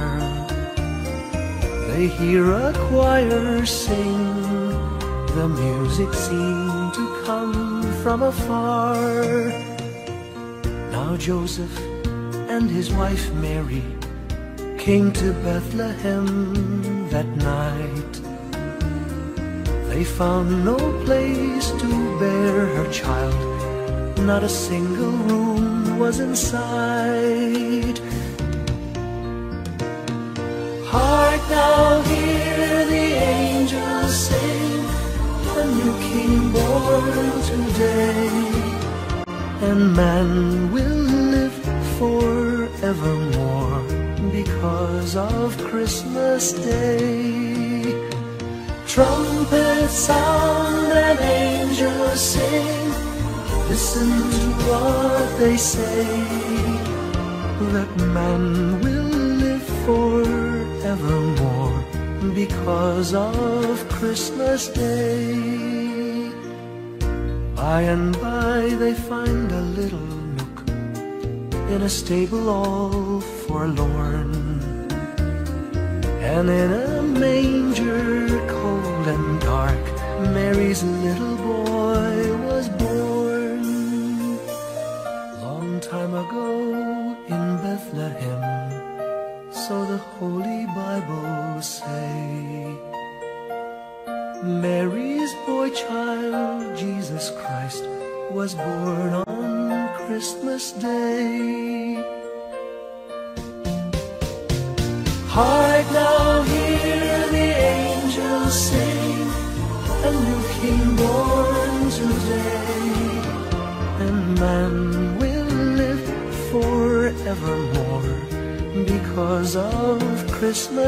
They hear a choir sing, the music seemed to come from afar. Now Joseph and his wife Mary came to Bethlehem that night. They found no place to bear her child, not a single room was in sight. Hark now, hear the angels sing, a new king born today, and man will live forevermore because of Christmas Day. Trumpets sound and angels sing, listen to what they say, that man will live forevermore because of Christmas Day. By and by they find a little nook in a stable all forlorn, and in a manger cold and dark, Mary's little boy was born. Long time ago in Bethlehem, So the Holy Bible say. Mary's boy child, Jesus Christ, was born on Christmas Day. Hark now, hear the angels sing, a new King born today, and man will live forevermore because of Christmas.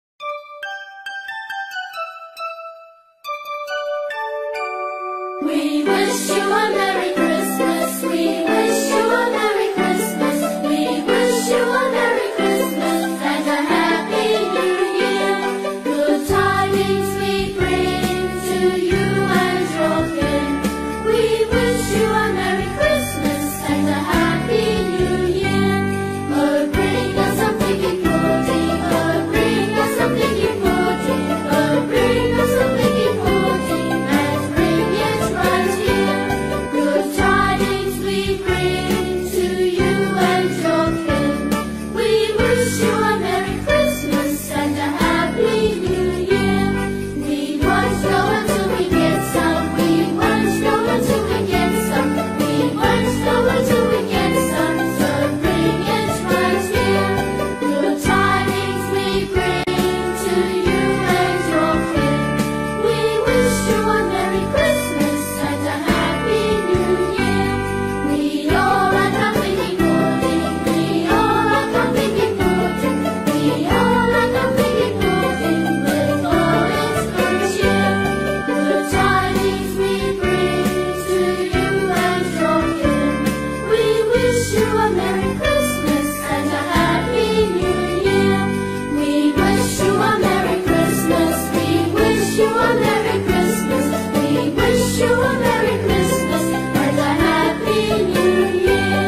We wish you a Merry Christmas. We wish you a Merry Christmas. We wish you a Merry Christmas and a Happy New Year. Good tidings we bring to you and your kin. We wish you a Merry Christmas and a Happy New Year. Bring us some piggy pudding. Bring us some piggy pudding. Bring us some piggy pudding and bring it right here. Good tidings we bring to you and your kin. We wish you a Merry Christmas and a Happy New Year. We won't go until we get some. We won't go until we get some. We won't go until we get some. So bring it right here. Good tidings we bring to you and your kin. We wish you a Merry Christmas and a Happy New Year. We all are coming in pudding. We all are coming in pudding. We all are coming in pudding with all its good cheer. Good tidings we bring to you and your kin. We wish you a Merry Christmas and a Happy New Year. We wish you a Merry Christmas. We wish you a Merry Christmas. We wish you a Merry Christmas and a Happy New Year.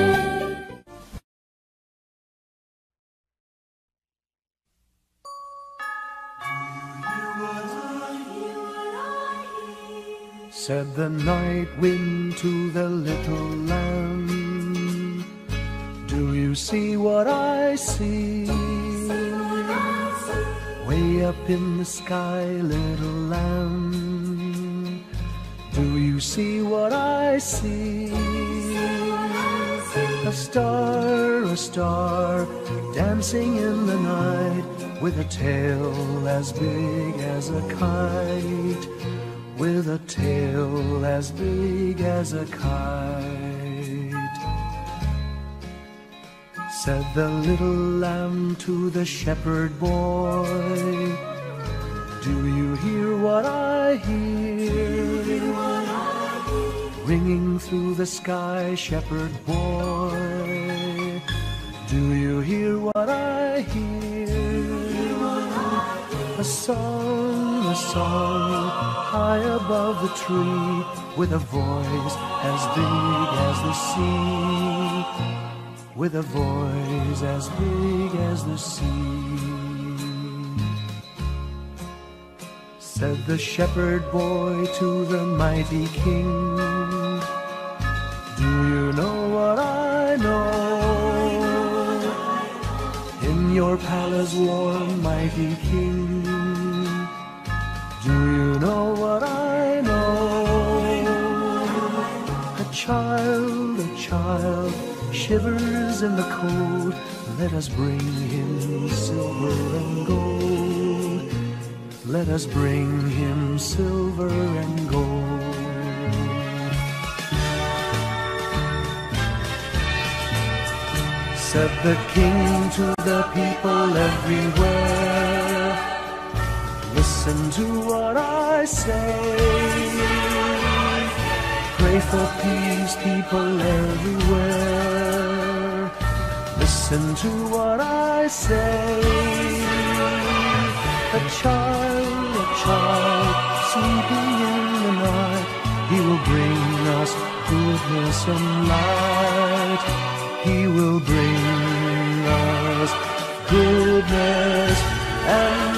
Said the night wind to the little lamb, do you see what I see? Way up in the sky, little lamb, do you see what I see? A star, dancing in the night, with a tail as big as a kite, with a tail as big as a kite. Said the little lamb to the shepherd boy, do you hear what I hear? Ringing through the sky, shepherd boy, do you hear what I hear? A song, high above the tree, with a voice as big as the sea, with a voice as big as the sea. Said the shepherd boy to the mighty king, do you know what I know? In your palace warm, mighty king, do you know what I know? A child shivers in the cold. Let us bring him silver and gold. Let us bring him silver and gold. Said the king to the people everywhere, listen to what I say. Pray for peace, people everywhere. Listen to what I say. A child sleeping in the night, he will bring us goodness and light. He will bring us goodness and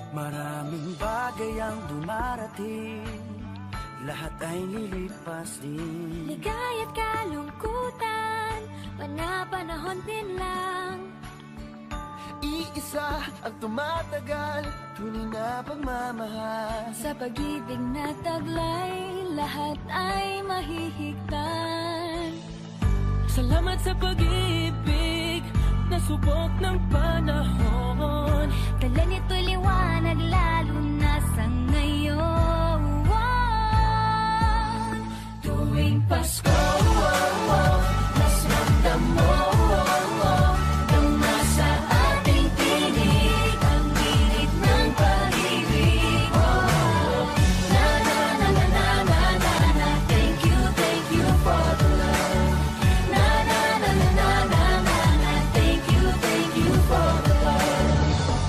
Maraming bagay ang dumarating, lahat ay lilipas din. Ligaya't kalungkutan, panahon din lang. Iisa ang tumatagal, tunay na pagmamahal. Sa pag-ibig na taglay, lahat ay mahihigtan. Salamat sa pag-ibig, nasubok ng panahon. Dala nito'y liwanag, lalo na sa ngayon. Tuwing Pasko, mas ramdam mo nung nasa ating tinig ang init ng pag-ibig. Na na na na na na na na, thank you for the love. Na na na na na na na na, thank you for the love.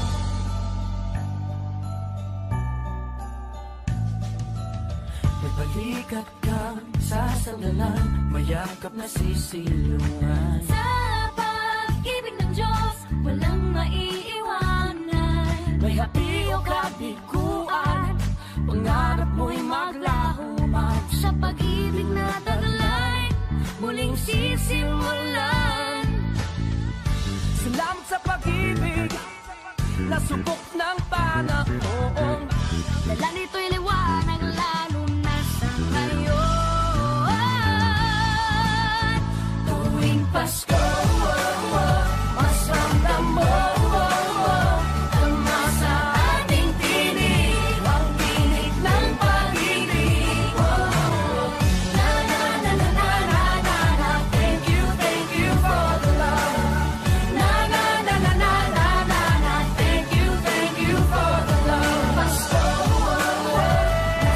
Nagbalikat kang sasandalan, mayakap na sisilungan. Sa pag-ibig ng Diyos, walang maiiwanan. May hapi o kabiguan, pangarap mo'y maglaho man. Sa pag-ibig na taglay, muling sisimulan. Salamat sa pag-ibig, nasubok ng panahon. Dala nito'y liwanag, lalo na sa ngayon. Tuwing Pasko, mas ramdam mo ang nasa ating tinig, ang tinig ng pag-ibig. Na na na na na na na na, thank you for the love. Na na na na na na na na, thank you for the love. Pasko,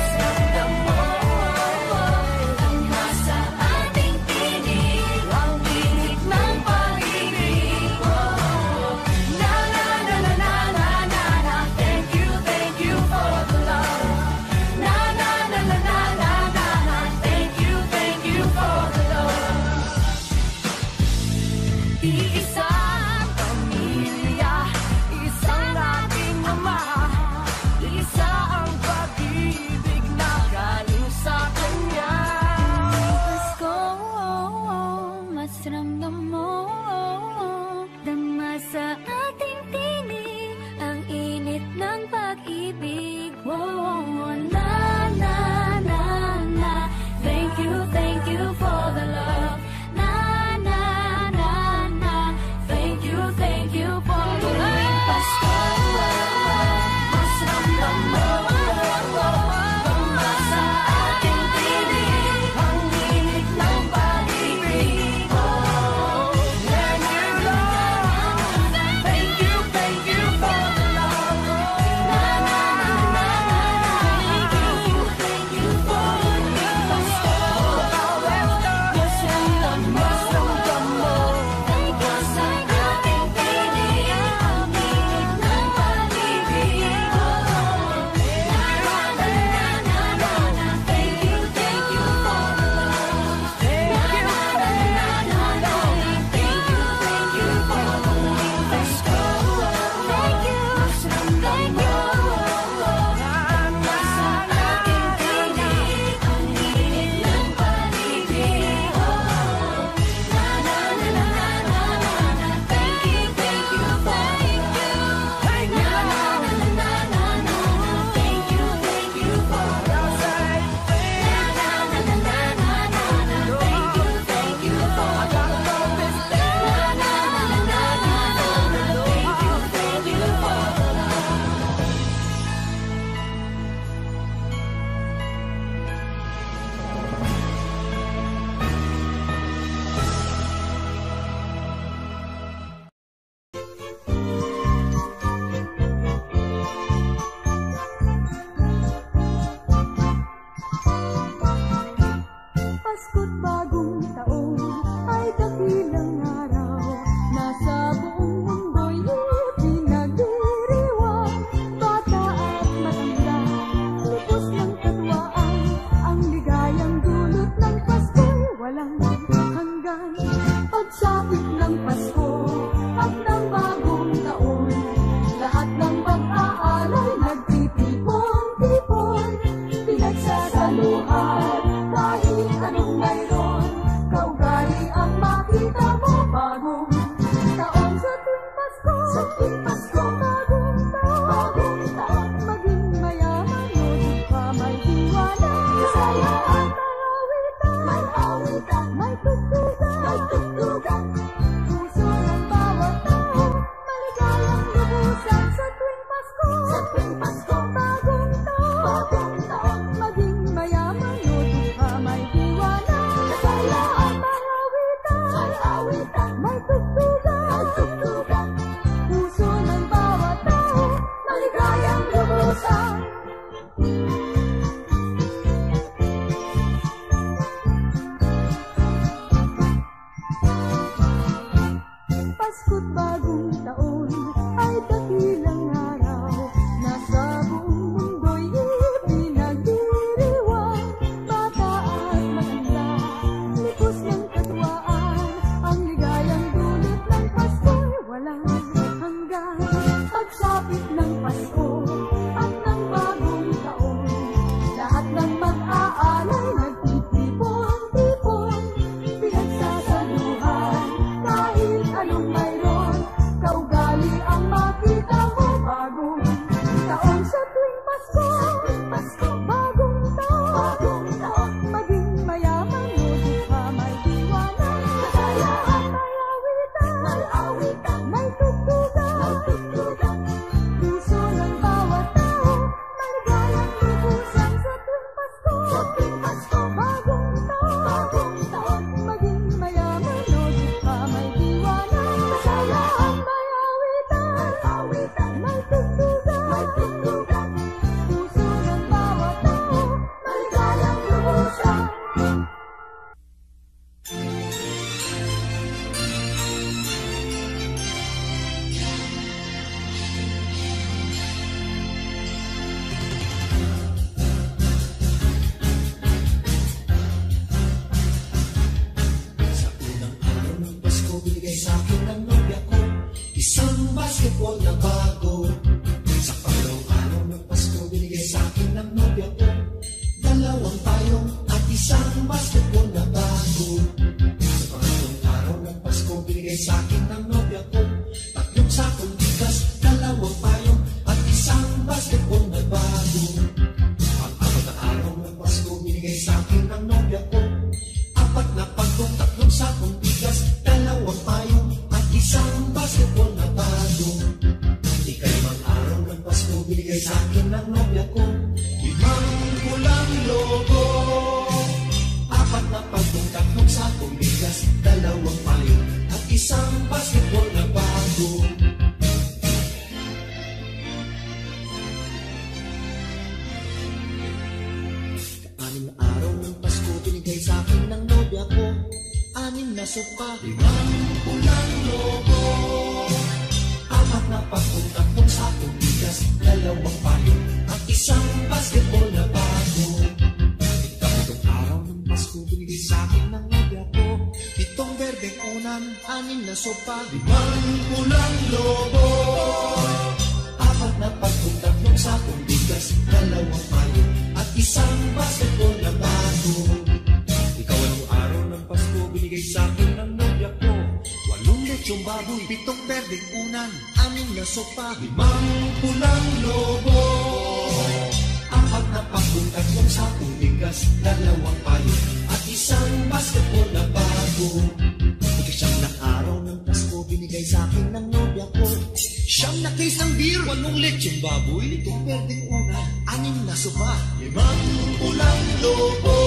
na bago. Sa pangalawang araw ng Pasko, binigay sa akin ng nobya ko 2 payong at isang basketball na bago. Sa pangalawang araw ng Pasko, binigay sa akin ng nobya ko 3 sakong bigas, 2 payong at isang basketball na bago. Pang-apat na araw ng Pasko, binigay sa akin ng nobya ko 4 na pagkong, 3 sakong bigas, 2 payong at isang basketball na bago. Ikalimang araw ng Pasko, binigay sa akin ng nobya ko 5 pulang logo, 4 na pagkong, 3 sakong bigas, 2 payong at isang basketball na bago. Anim na araw ng Pasko, binigay sa akin ng nobya ko 6 na sopa, 5 pulang logo, 4 na pagkong, 3 sakong bigas, 2 payong at isang basketball na bago. Ikatlong araw ng Pasko, binigay sa akin ng nobya ko 7 berdeng unan, 6 na sopa, 5 pulang logo, 4 na pagkong, 3 sakong bigas, 2 payong at isang basketball na bago. Ikawalang araw ng Pasko, binigay sa akin ng nobya ko 8 lechong baboy, 7 berdeng unan, 6 na sopa, 5 pulang logo, 4 na pagkong, 3 sakong bigas, 2 payong at isang basketball na bago. Ikasyam na araw ng Pasko, binigay sa akin ng nobya ko 9 na case ng beer, 8 lechong baboy, 7 berdeng unan, 6 na sopa, 5 pulang logo,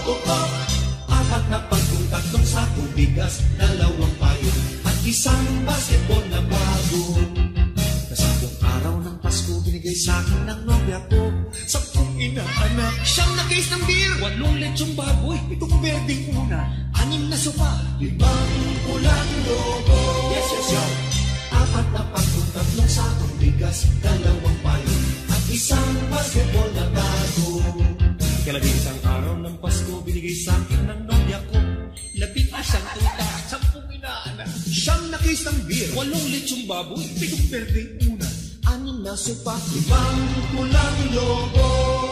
4 na pagkong, 3 sakong bigas, 2 payong at isang basketball na bago. Kasampung araw ng Pasko, binigay sa akin ng nobya ko 10 inaanak, 9 na case ng beer, 8 lechong baboy, 7 berdeng unan, 6 na sopa, 5 pulang logo, 4 na pagkong, 3 sakong bigas, 2 payong at isang basketball na bago. Ikalabing araw ng Pasko, binigay sa akin ng nobya ko 11 tuta, 10 inaanak, 9 na case ng beer, 8 lechong baboy, 7 berdeng unan, 6 na sopa, 5 pulang logo,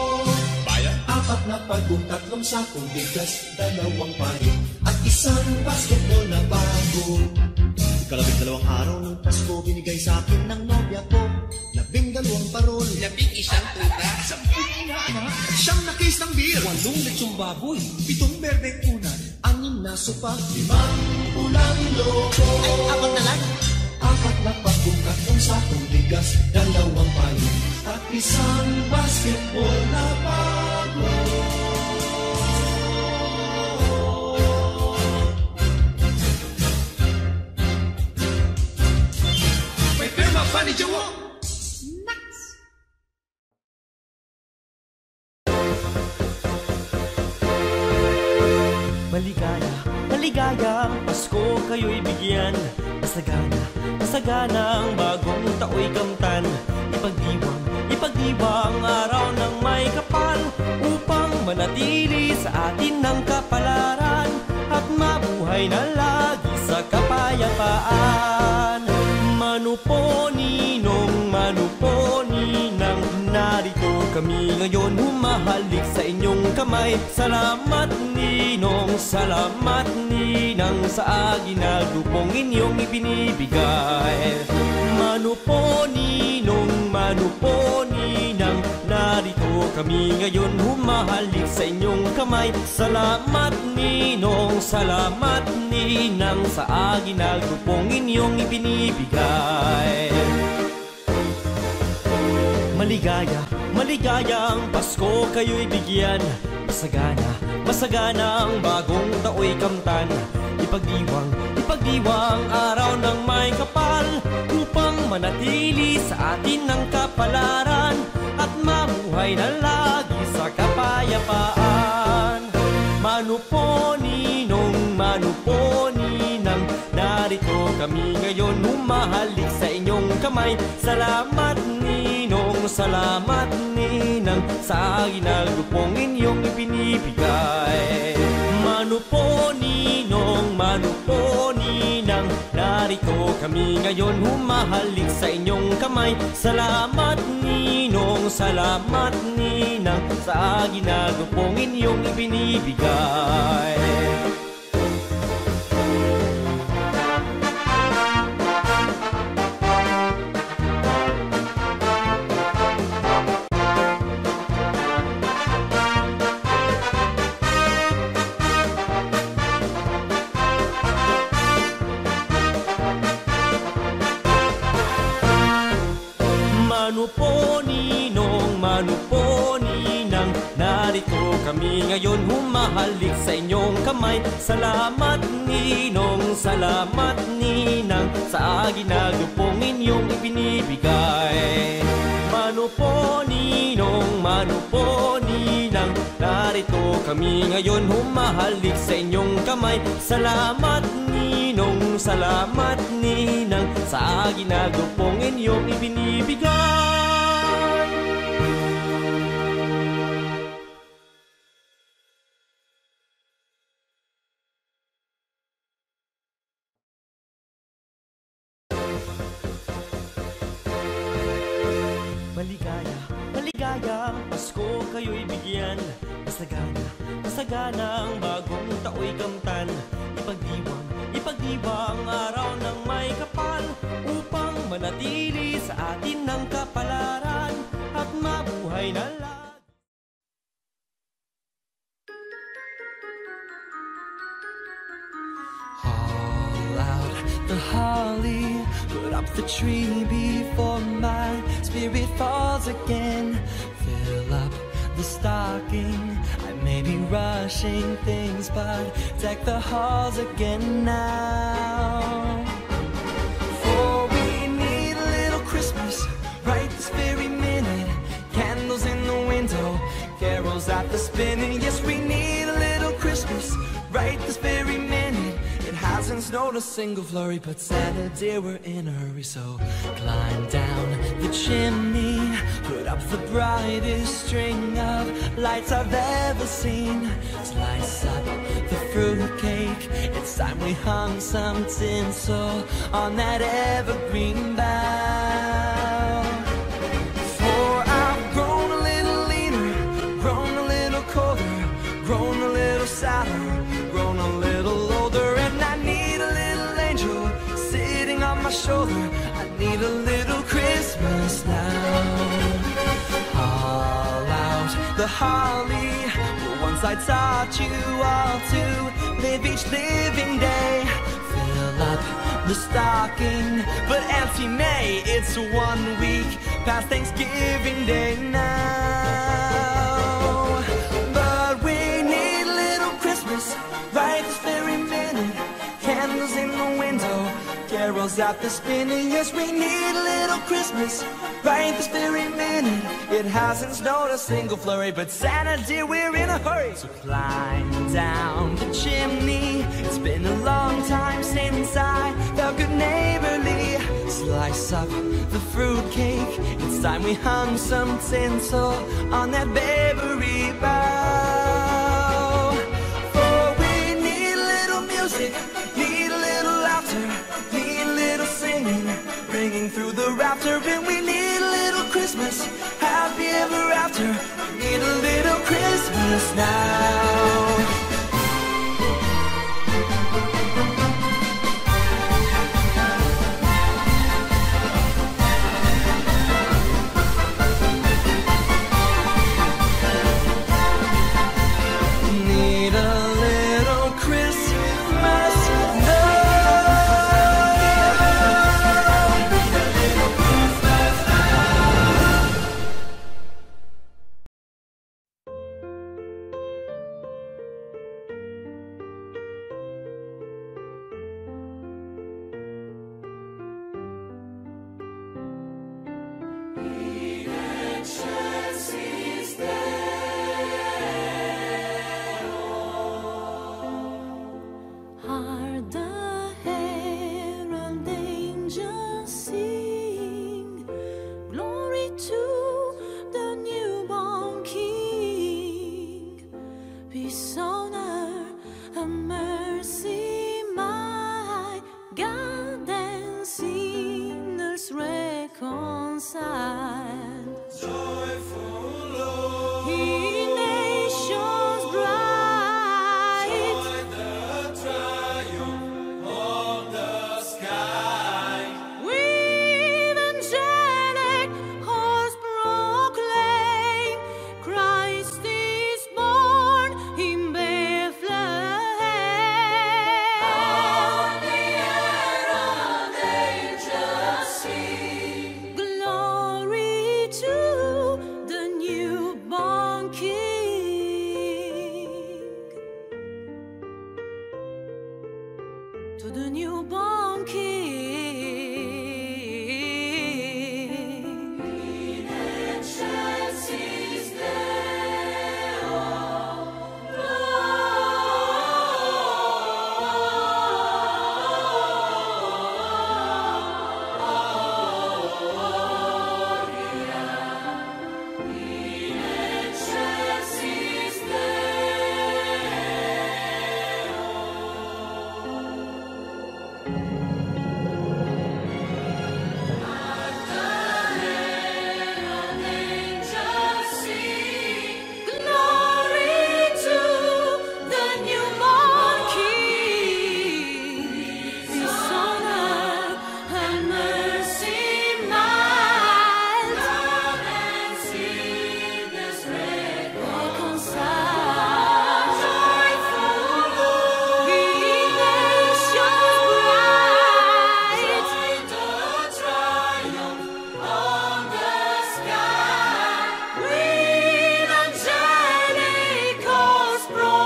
4 na pagkong, 3 sakong bigas, 2 payong at isang basketball na bago. Ikalabing araw ng Pasko, binigay sa akin ng nobya ko 12 parol, 11 tuta, 10 inaanak, 9 na case ng beer, 8 lechong baboy, 7 berdeng unan, 6 na sopa, 5 pulang logo, ay 4 na lang, 4 na pagkong, 3 sakong bigas, 2 payong at isang basketball na bago. May pirma pa ni Jowo. Maligaya, maligayang Pasko kayo'y bigyan. Masagana, masagana ang bagong tao'y kamtan. Ipagdiwang araw ng may kapal, upang manatili sa atin ng kapalaran, at mabuhay na lagi sa kapayapaan. Manupo ninong, manupo ninang, narito kami ngayon humahalik sa inyong kamay. Salamat ninong, salamat ninang, sa aginagupong inyong ibinibigay. Manupo ninong, manupo ninang, narito kami ngayon humahalik sa inyong kamay. Salamat ninong, salamat ninang, sa aginagupong inyong ibinibigay. Maligaya, maligayang Pasko kayo'y bigyan. Masagana, masagana ang bagong tao'y kamtan. Ipagdiwang araw ng may kapal, upang manatili sa atin ng kapalaran, at mamuhay na lagi sa kapayapaan. Manupo ninong, manupo ninang, narito kami ngayon humahalik sa inyong kamay. Salamat ninong, salamat ninang, sa ginagupong inyong ibinibigay. Manupo ninong, manupo ninang, narito narito kami ngayon humahalik sa inyong kamay. Salamat Ninong, salamat Ninang, sa ginagupong inyong ibinibigay. Manu po Ninong, manu po Ninang, narito kami ngayon humahalik sa inyong kamay. Salamat Ninong, salamat Ninang, sa ginagupong inyong ibinibigay. Manu po Ninong, manu po Ninang, narito kami ngayon humahalik sa inyong kamay. Salamat Ninong, salamat Ninang, sa ginagupong inyong ibinibigay. Maligaya, maligayang Pasko kayo'y bigyan. Masagana, masagana ang bagong tao'y kamtan. Ipagdiwang, ipagdiwang araw ng may kapal, upang manatili sa atin ng kapalaran at mabuhay na lagi. Haul out the holly, put up the tree before my spirit falls again. Fill up the stocking, I may be rushing things, but deck the halls again now. For we need a little Christmas right this very minute. Candles in the window, carols at the spinning. Yes, we need a little Christmas right this very minute. It hasn't snowed a single flurry, but Santa dear, we're in a hurry. So climb down the chimney, put up the brightest string of lights I've ever seen. Slice up the fruitcake, it's time we hung some tinsel on that evergreen bough. For I've grown a little leaner, grown a little colder, grown a little sadder, grown a little older, and I need a little angel sitting on my shoulder. I need a little Christmas now. Haul out the holly, once I taught you all to live each living day. Fill up the stocking, but Auntie May, it's 1 week past Thanksgiving Day now. But we need a little Christmas right this very minute. Candles in the window, carols at the spinning. Yes, we need a little Christmas right this very minute. It hasn't snowed a single flurry, but Santa dear, we're in a hurry. So climb down the chimney, it's been a long time since I felt good neighborly. Slice up the fruitcake, it's time we hung some tinsel on that bakery bough. For we need a little music, need a little laughter, need a little singing, ringing through the rafter. And we need a little Christmas, happy ever after. We need a little Christmas now. Need a little Christmas now. reconciled. Joyful Lord, He nations bright, joy the triumph of the sky. with angelic hosts proclaim, Christ is born in Bethlehem. On the air of angels sing, Glory to the newborn King, to the newborn King. ancients is there, ancients is angels sing, Glory to the newborn King. Peace on earth and mercy mild, love and sinners reconciled. joyful Lord, He nations bright, the triumph of the sky. with angelic hosts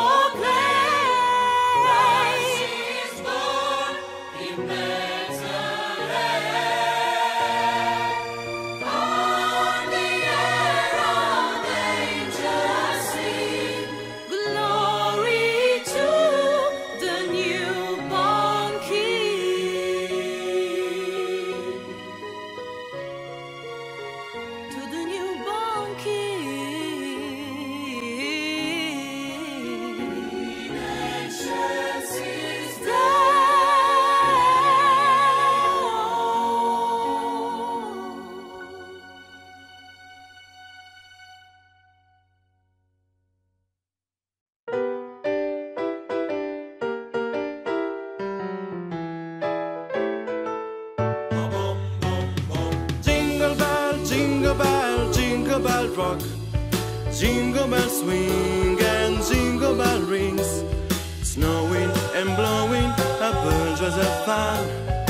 proclaim, Is born in Bethlehem. On the air of angels sing, glory to the newborn King, to the newborn King. ancients is Jingle bell rock, jingle bell swing and jingle bell rings. Snowing and blowing, a bunch of fun.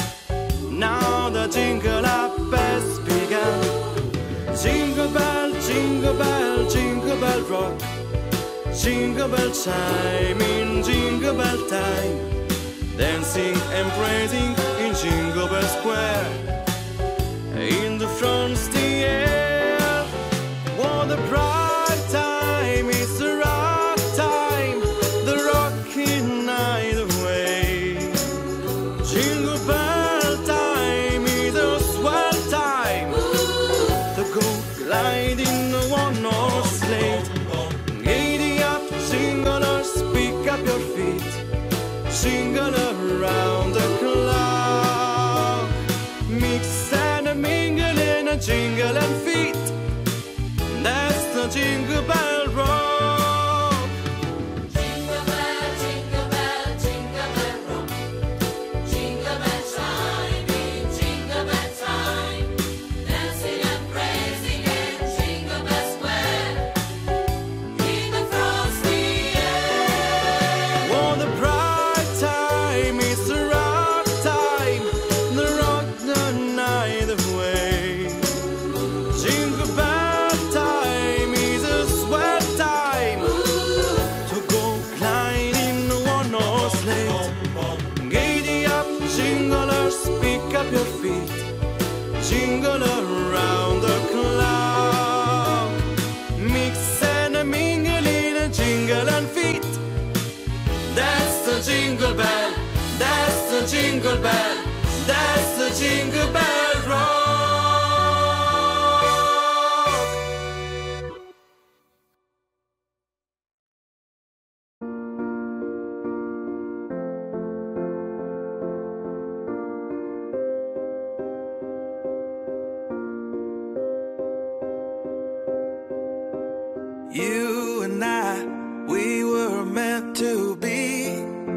Now the jingle up has begun. Jingle bell, jingle bell, jingle bell rock. Jingle bell chime in jingle bell time. Dancing and praising in Jingle Bell Square. In the frosty air, what a bright time! It's the rock time, the rocking night away. Jingle bell time is a swell time to go gliding on a slate. Giddy up, jinglers, pick up your feet. Jingle around the clock. Mix and mingle in a jingle and feet. That's the Jingle Bell Rock. jingle bell, jingle bell, jingle bell rock. Jingle bell chime in jingle bell time. Dancing and praising in Jingle Bell Square. In the frosty air, What a bright time! It's the rock time, the rock the night away. Jingle bell time is a swell time to go gliding on a slate. Giddy up, jinglers, pick up your feet. Jingle around the clock. Mix and mingle in a jingle and feet. That's the jingle bell, that's the jingle bell, that's the Jingle Bell Rock. You and I, we were meant to be.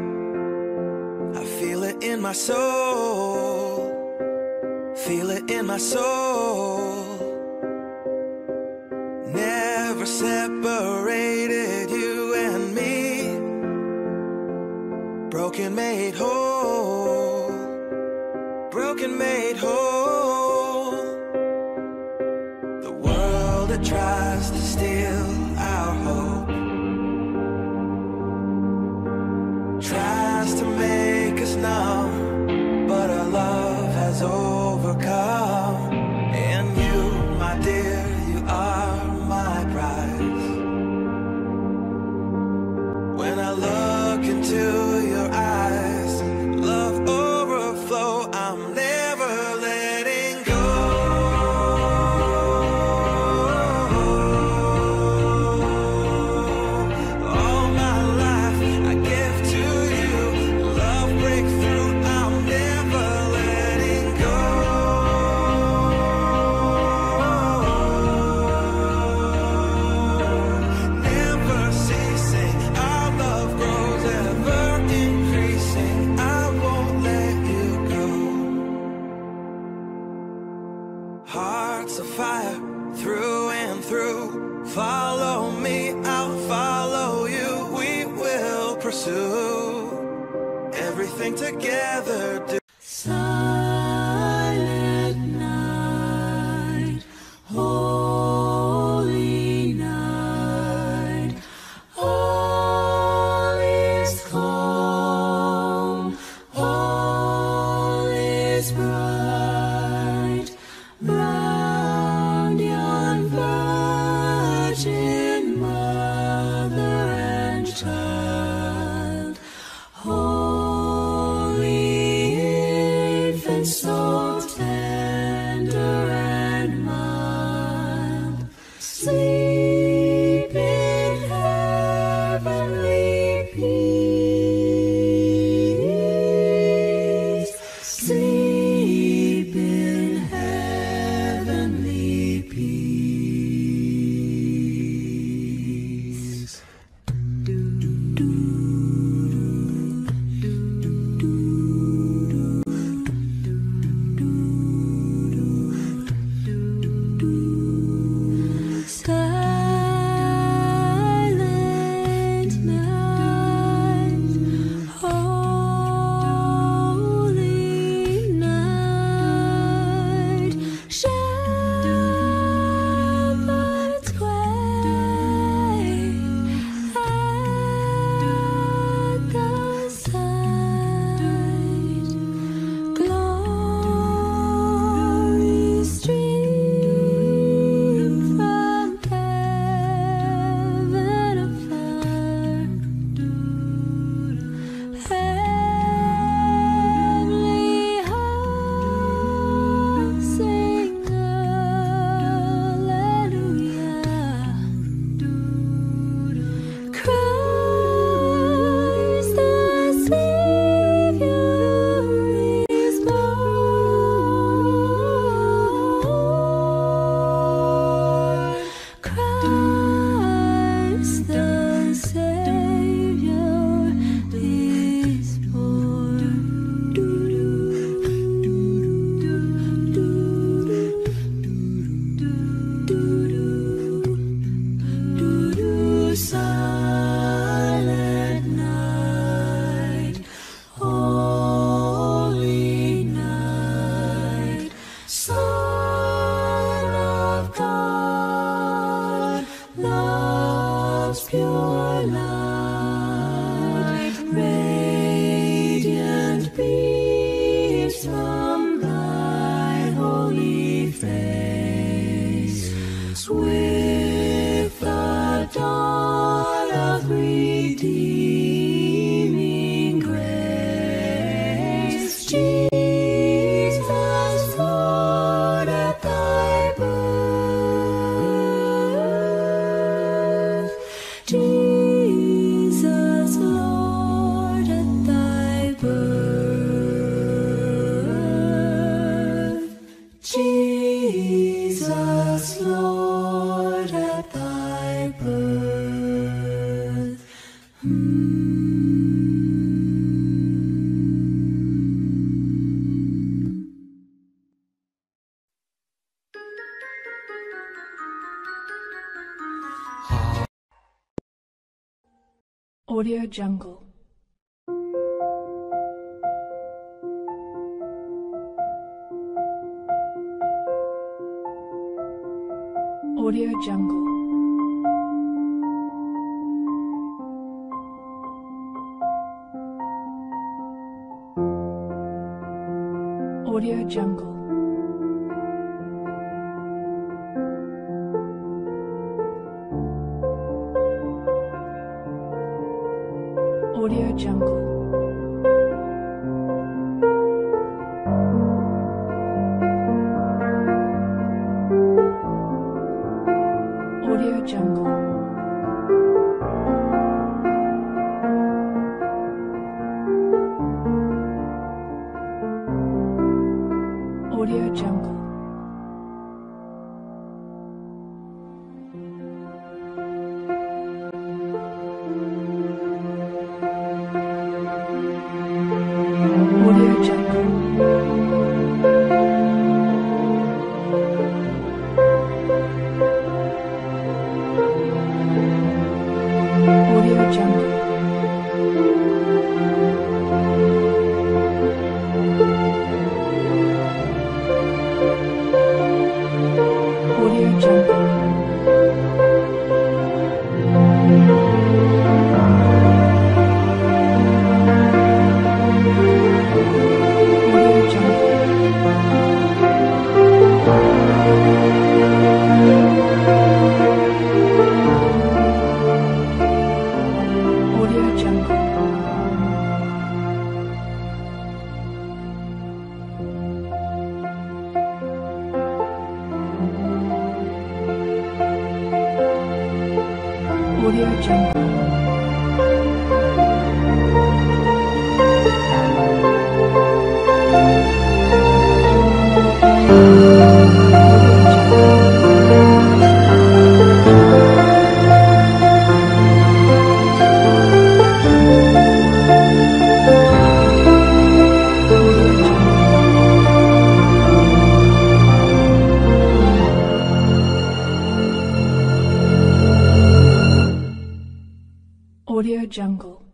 I feel it in my soul, feel it in my soul. Never separated, you and me. Broken made whole, broken made whole. The world that tries to steal our hope tries to make us numb, but our love has overcome. And you, my dear, you are my prize. When I look into your eyes, love overflow, I'm never letting go. All my life I give to you, love breakthrough, I'm never letting go. Never ceasing, our love grows ever increasing. I won't let you go. Hearts of fire through and through. Follow me, I'll follow you. We will pursue everything together. Silent night, holy night, all is calm, all is bright, round yon virgin mother and child, holy infant, so tender and mild, sleep in heavenly peace, sleep in heavenly peace. Silent night, holy night, shepherds quail at the sight, glory stream from heaven afar, heavenly hosts sing hallelujah. Christ the Savior is born. Christ the Savior is born. Silent night, holy night, Son of God, love's pure light, radiant beams from thy holy face, with the dawn of redeeming grace. Jesus, Lord, at thy birth, Jesus, Lord, at thy birth, Jesus, Lord, at thy birth. Audio Jungle. Audio Jungle. Audio Jungle. Audio Jungle. Audio Jungle. Audio Jungle. Audio Jungle. Audio Jungle. Audio Jungle. Audio Jungle. Audio Jungle. Audio Jungle. Audio Jungle.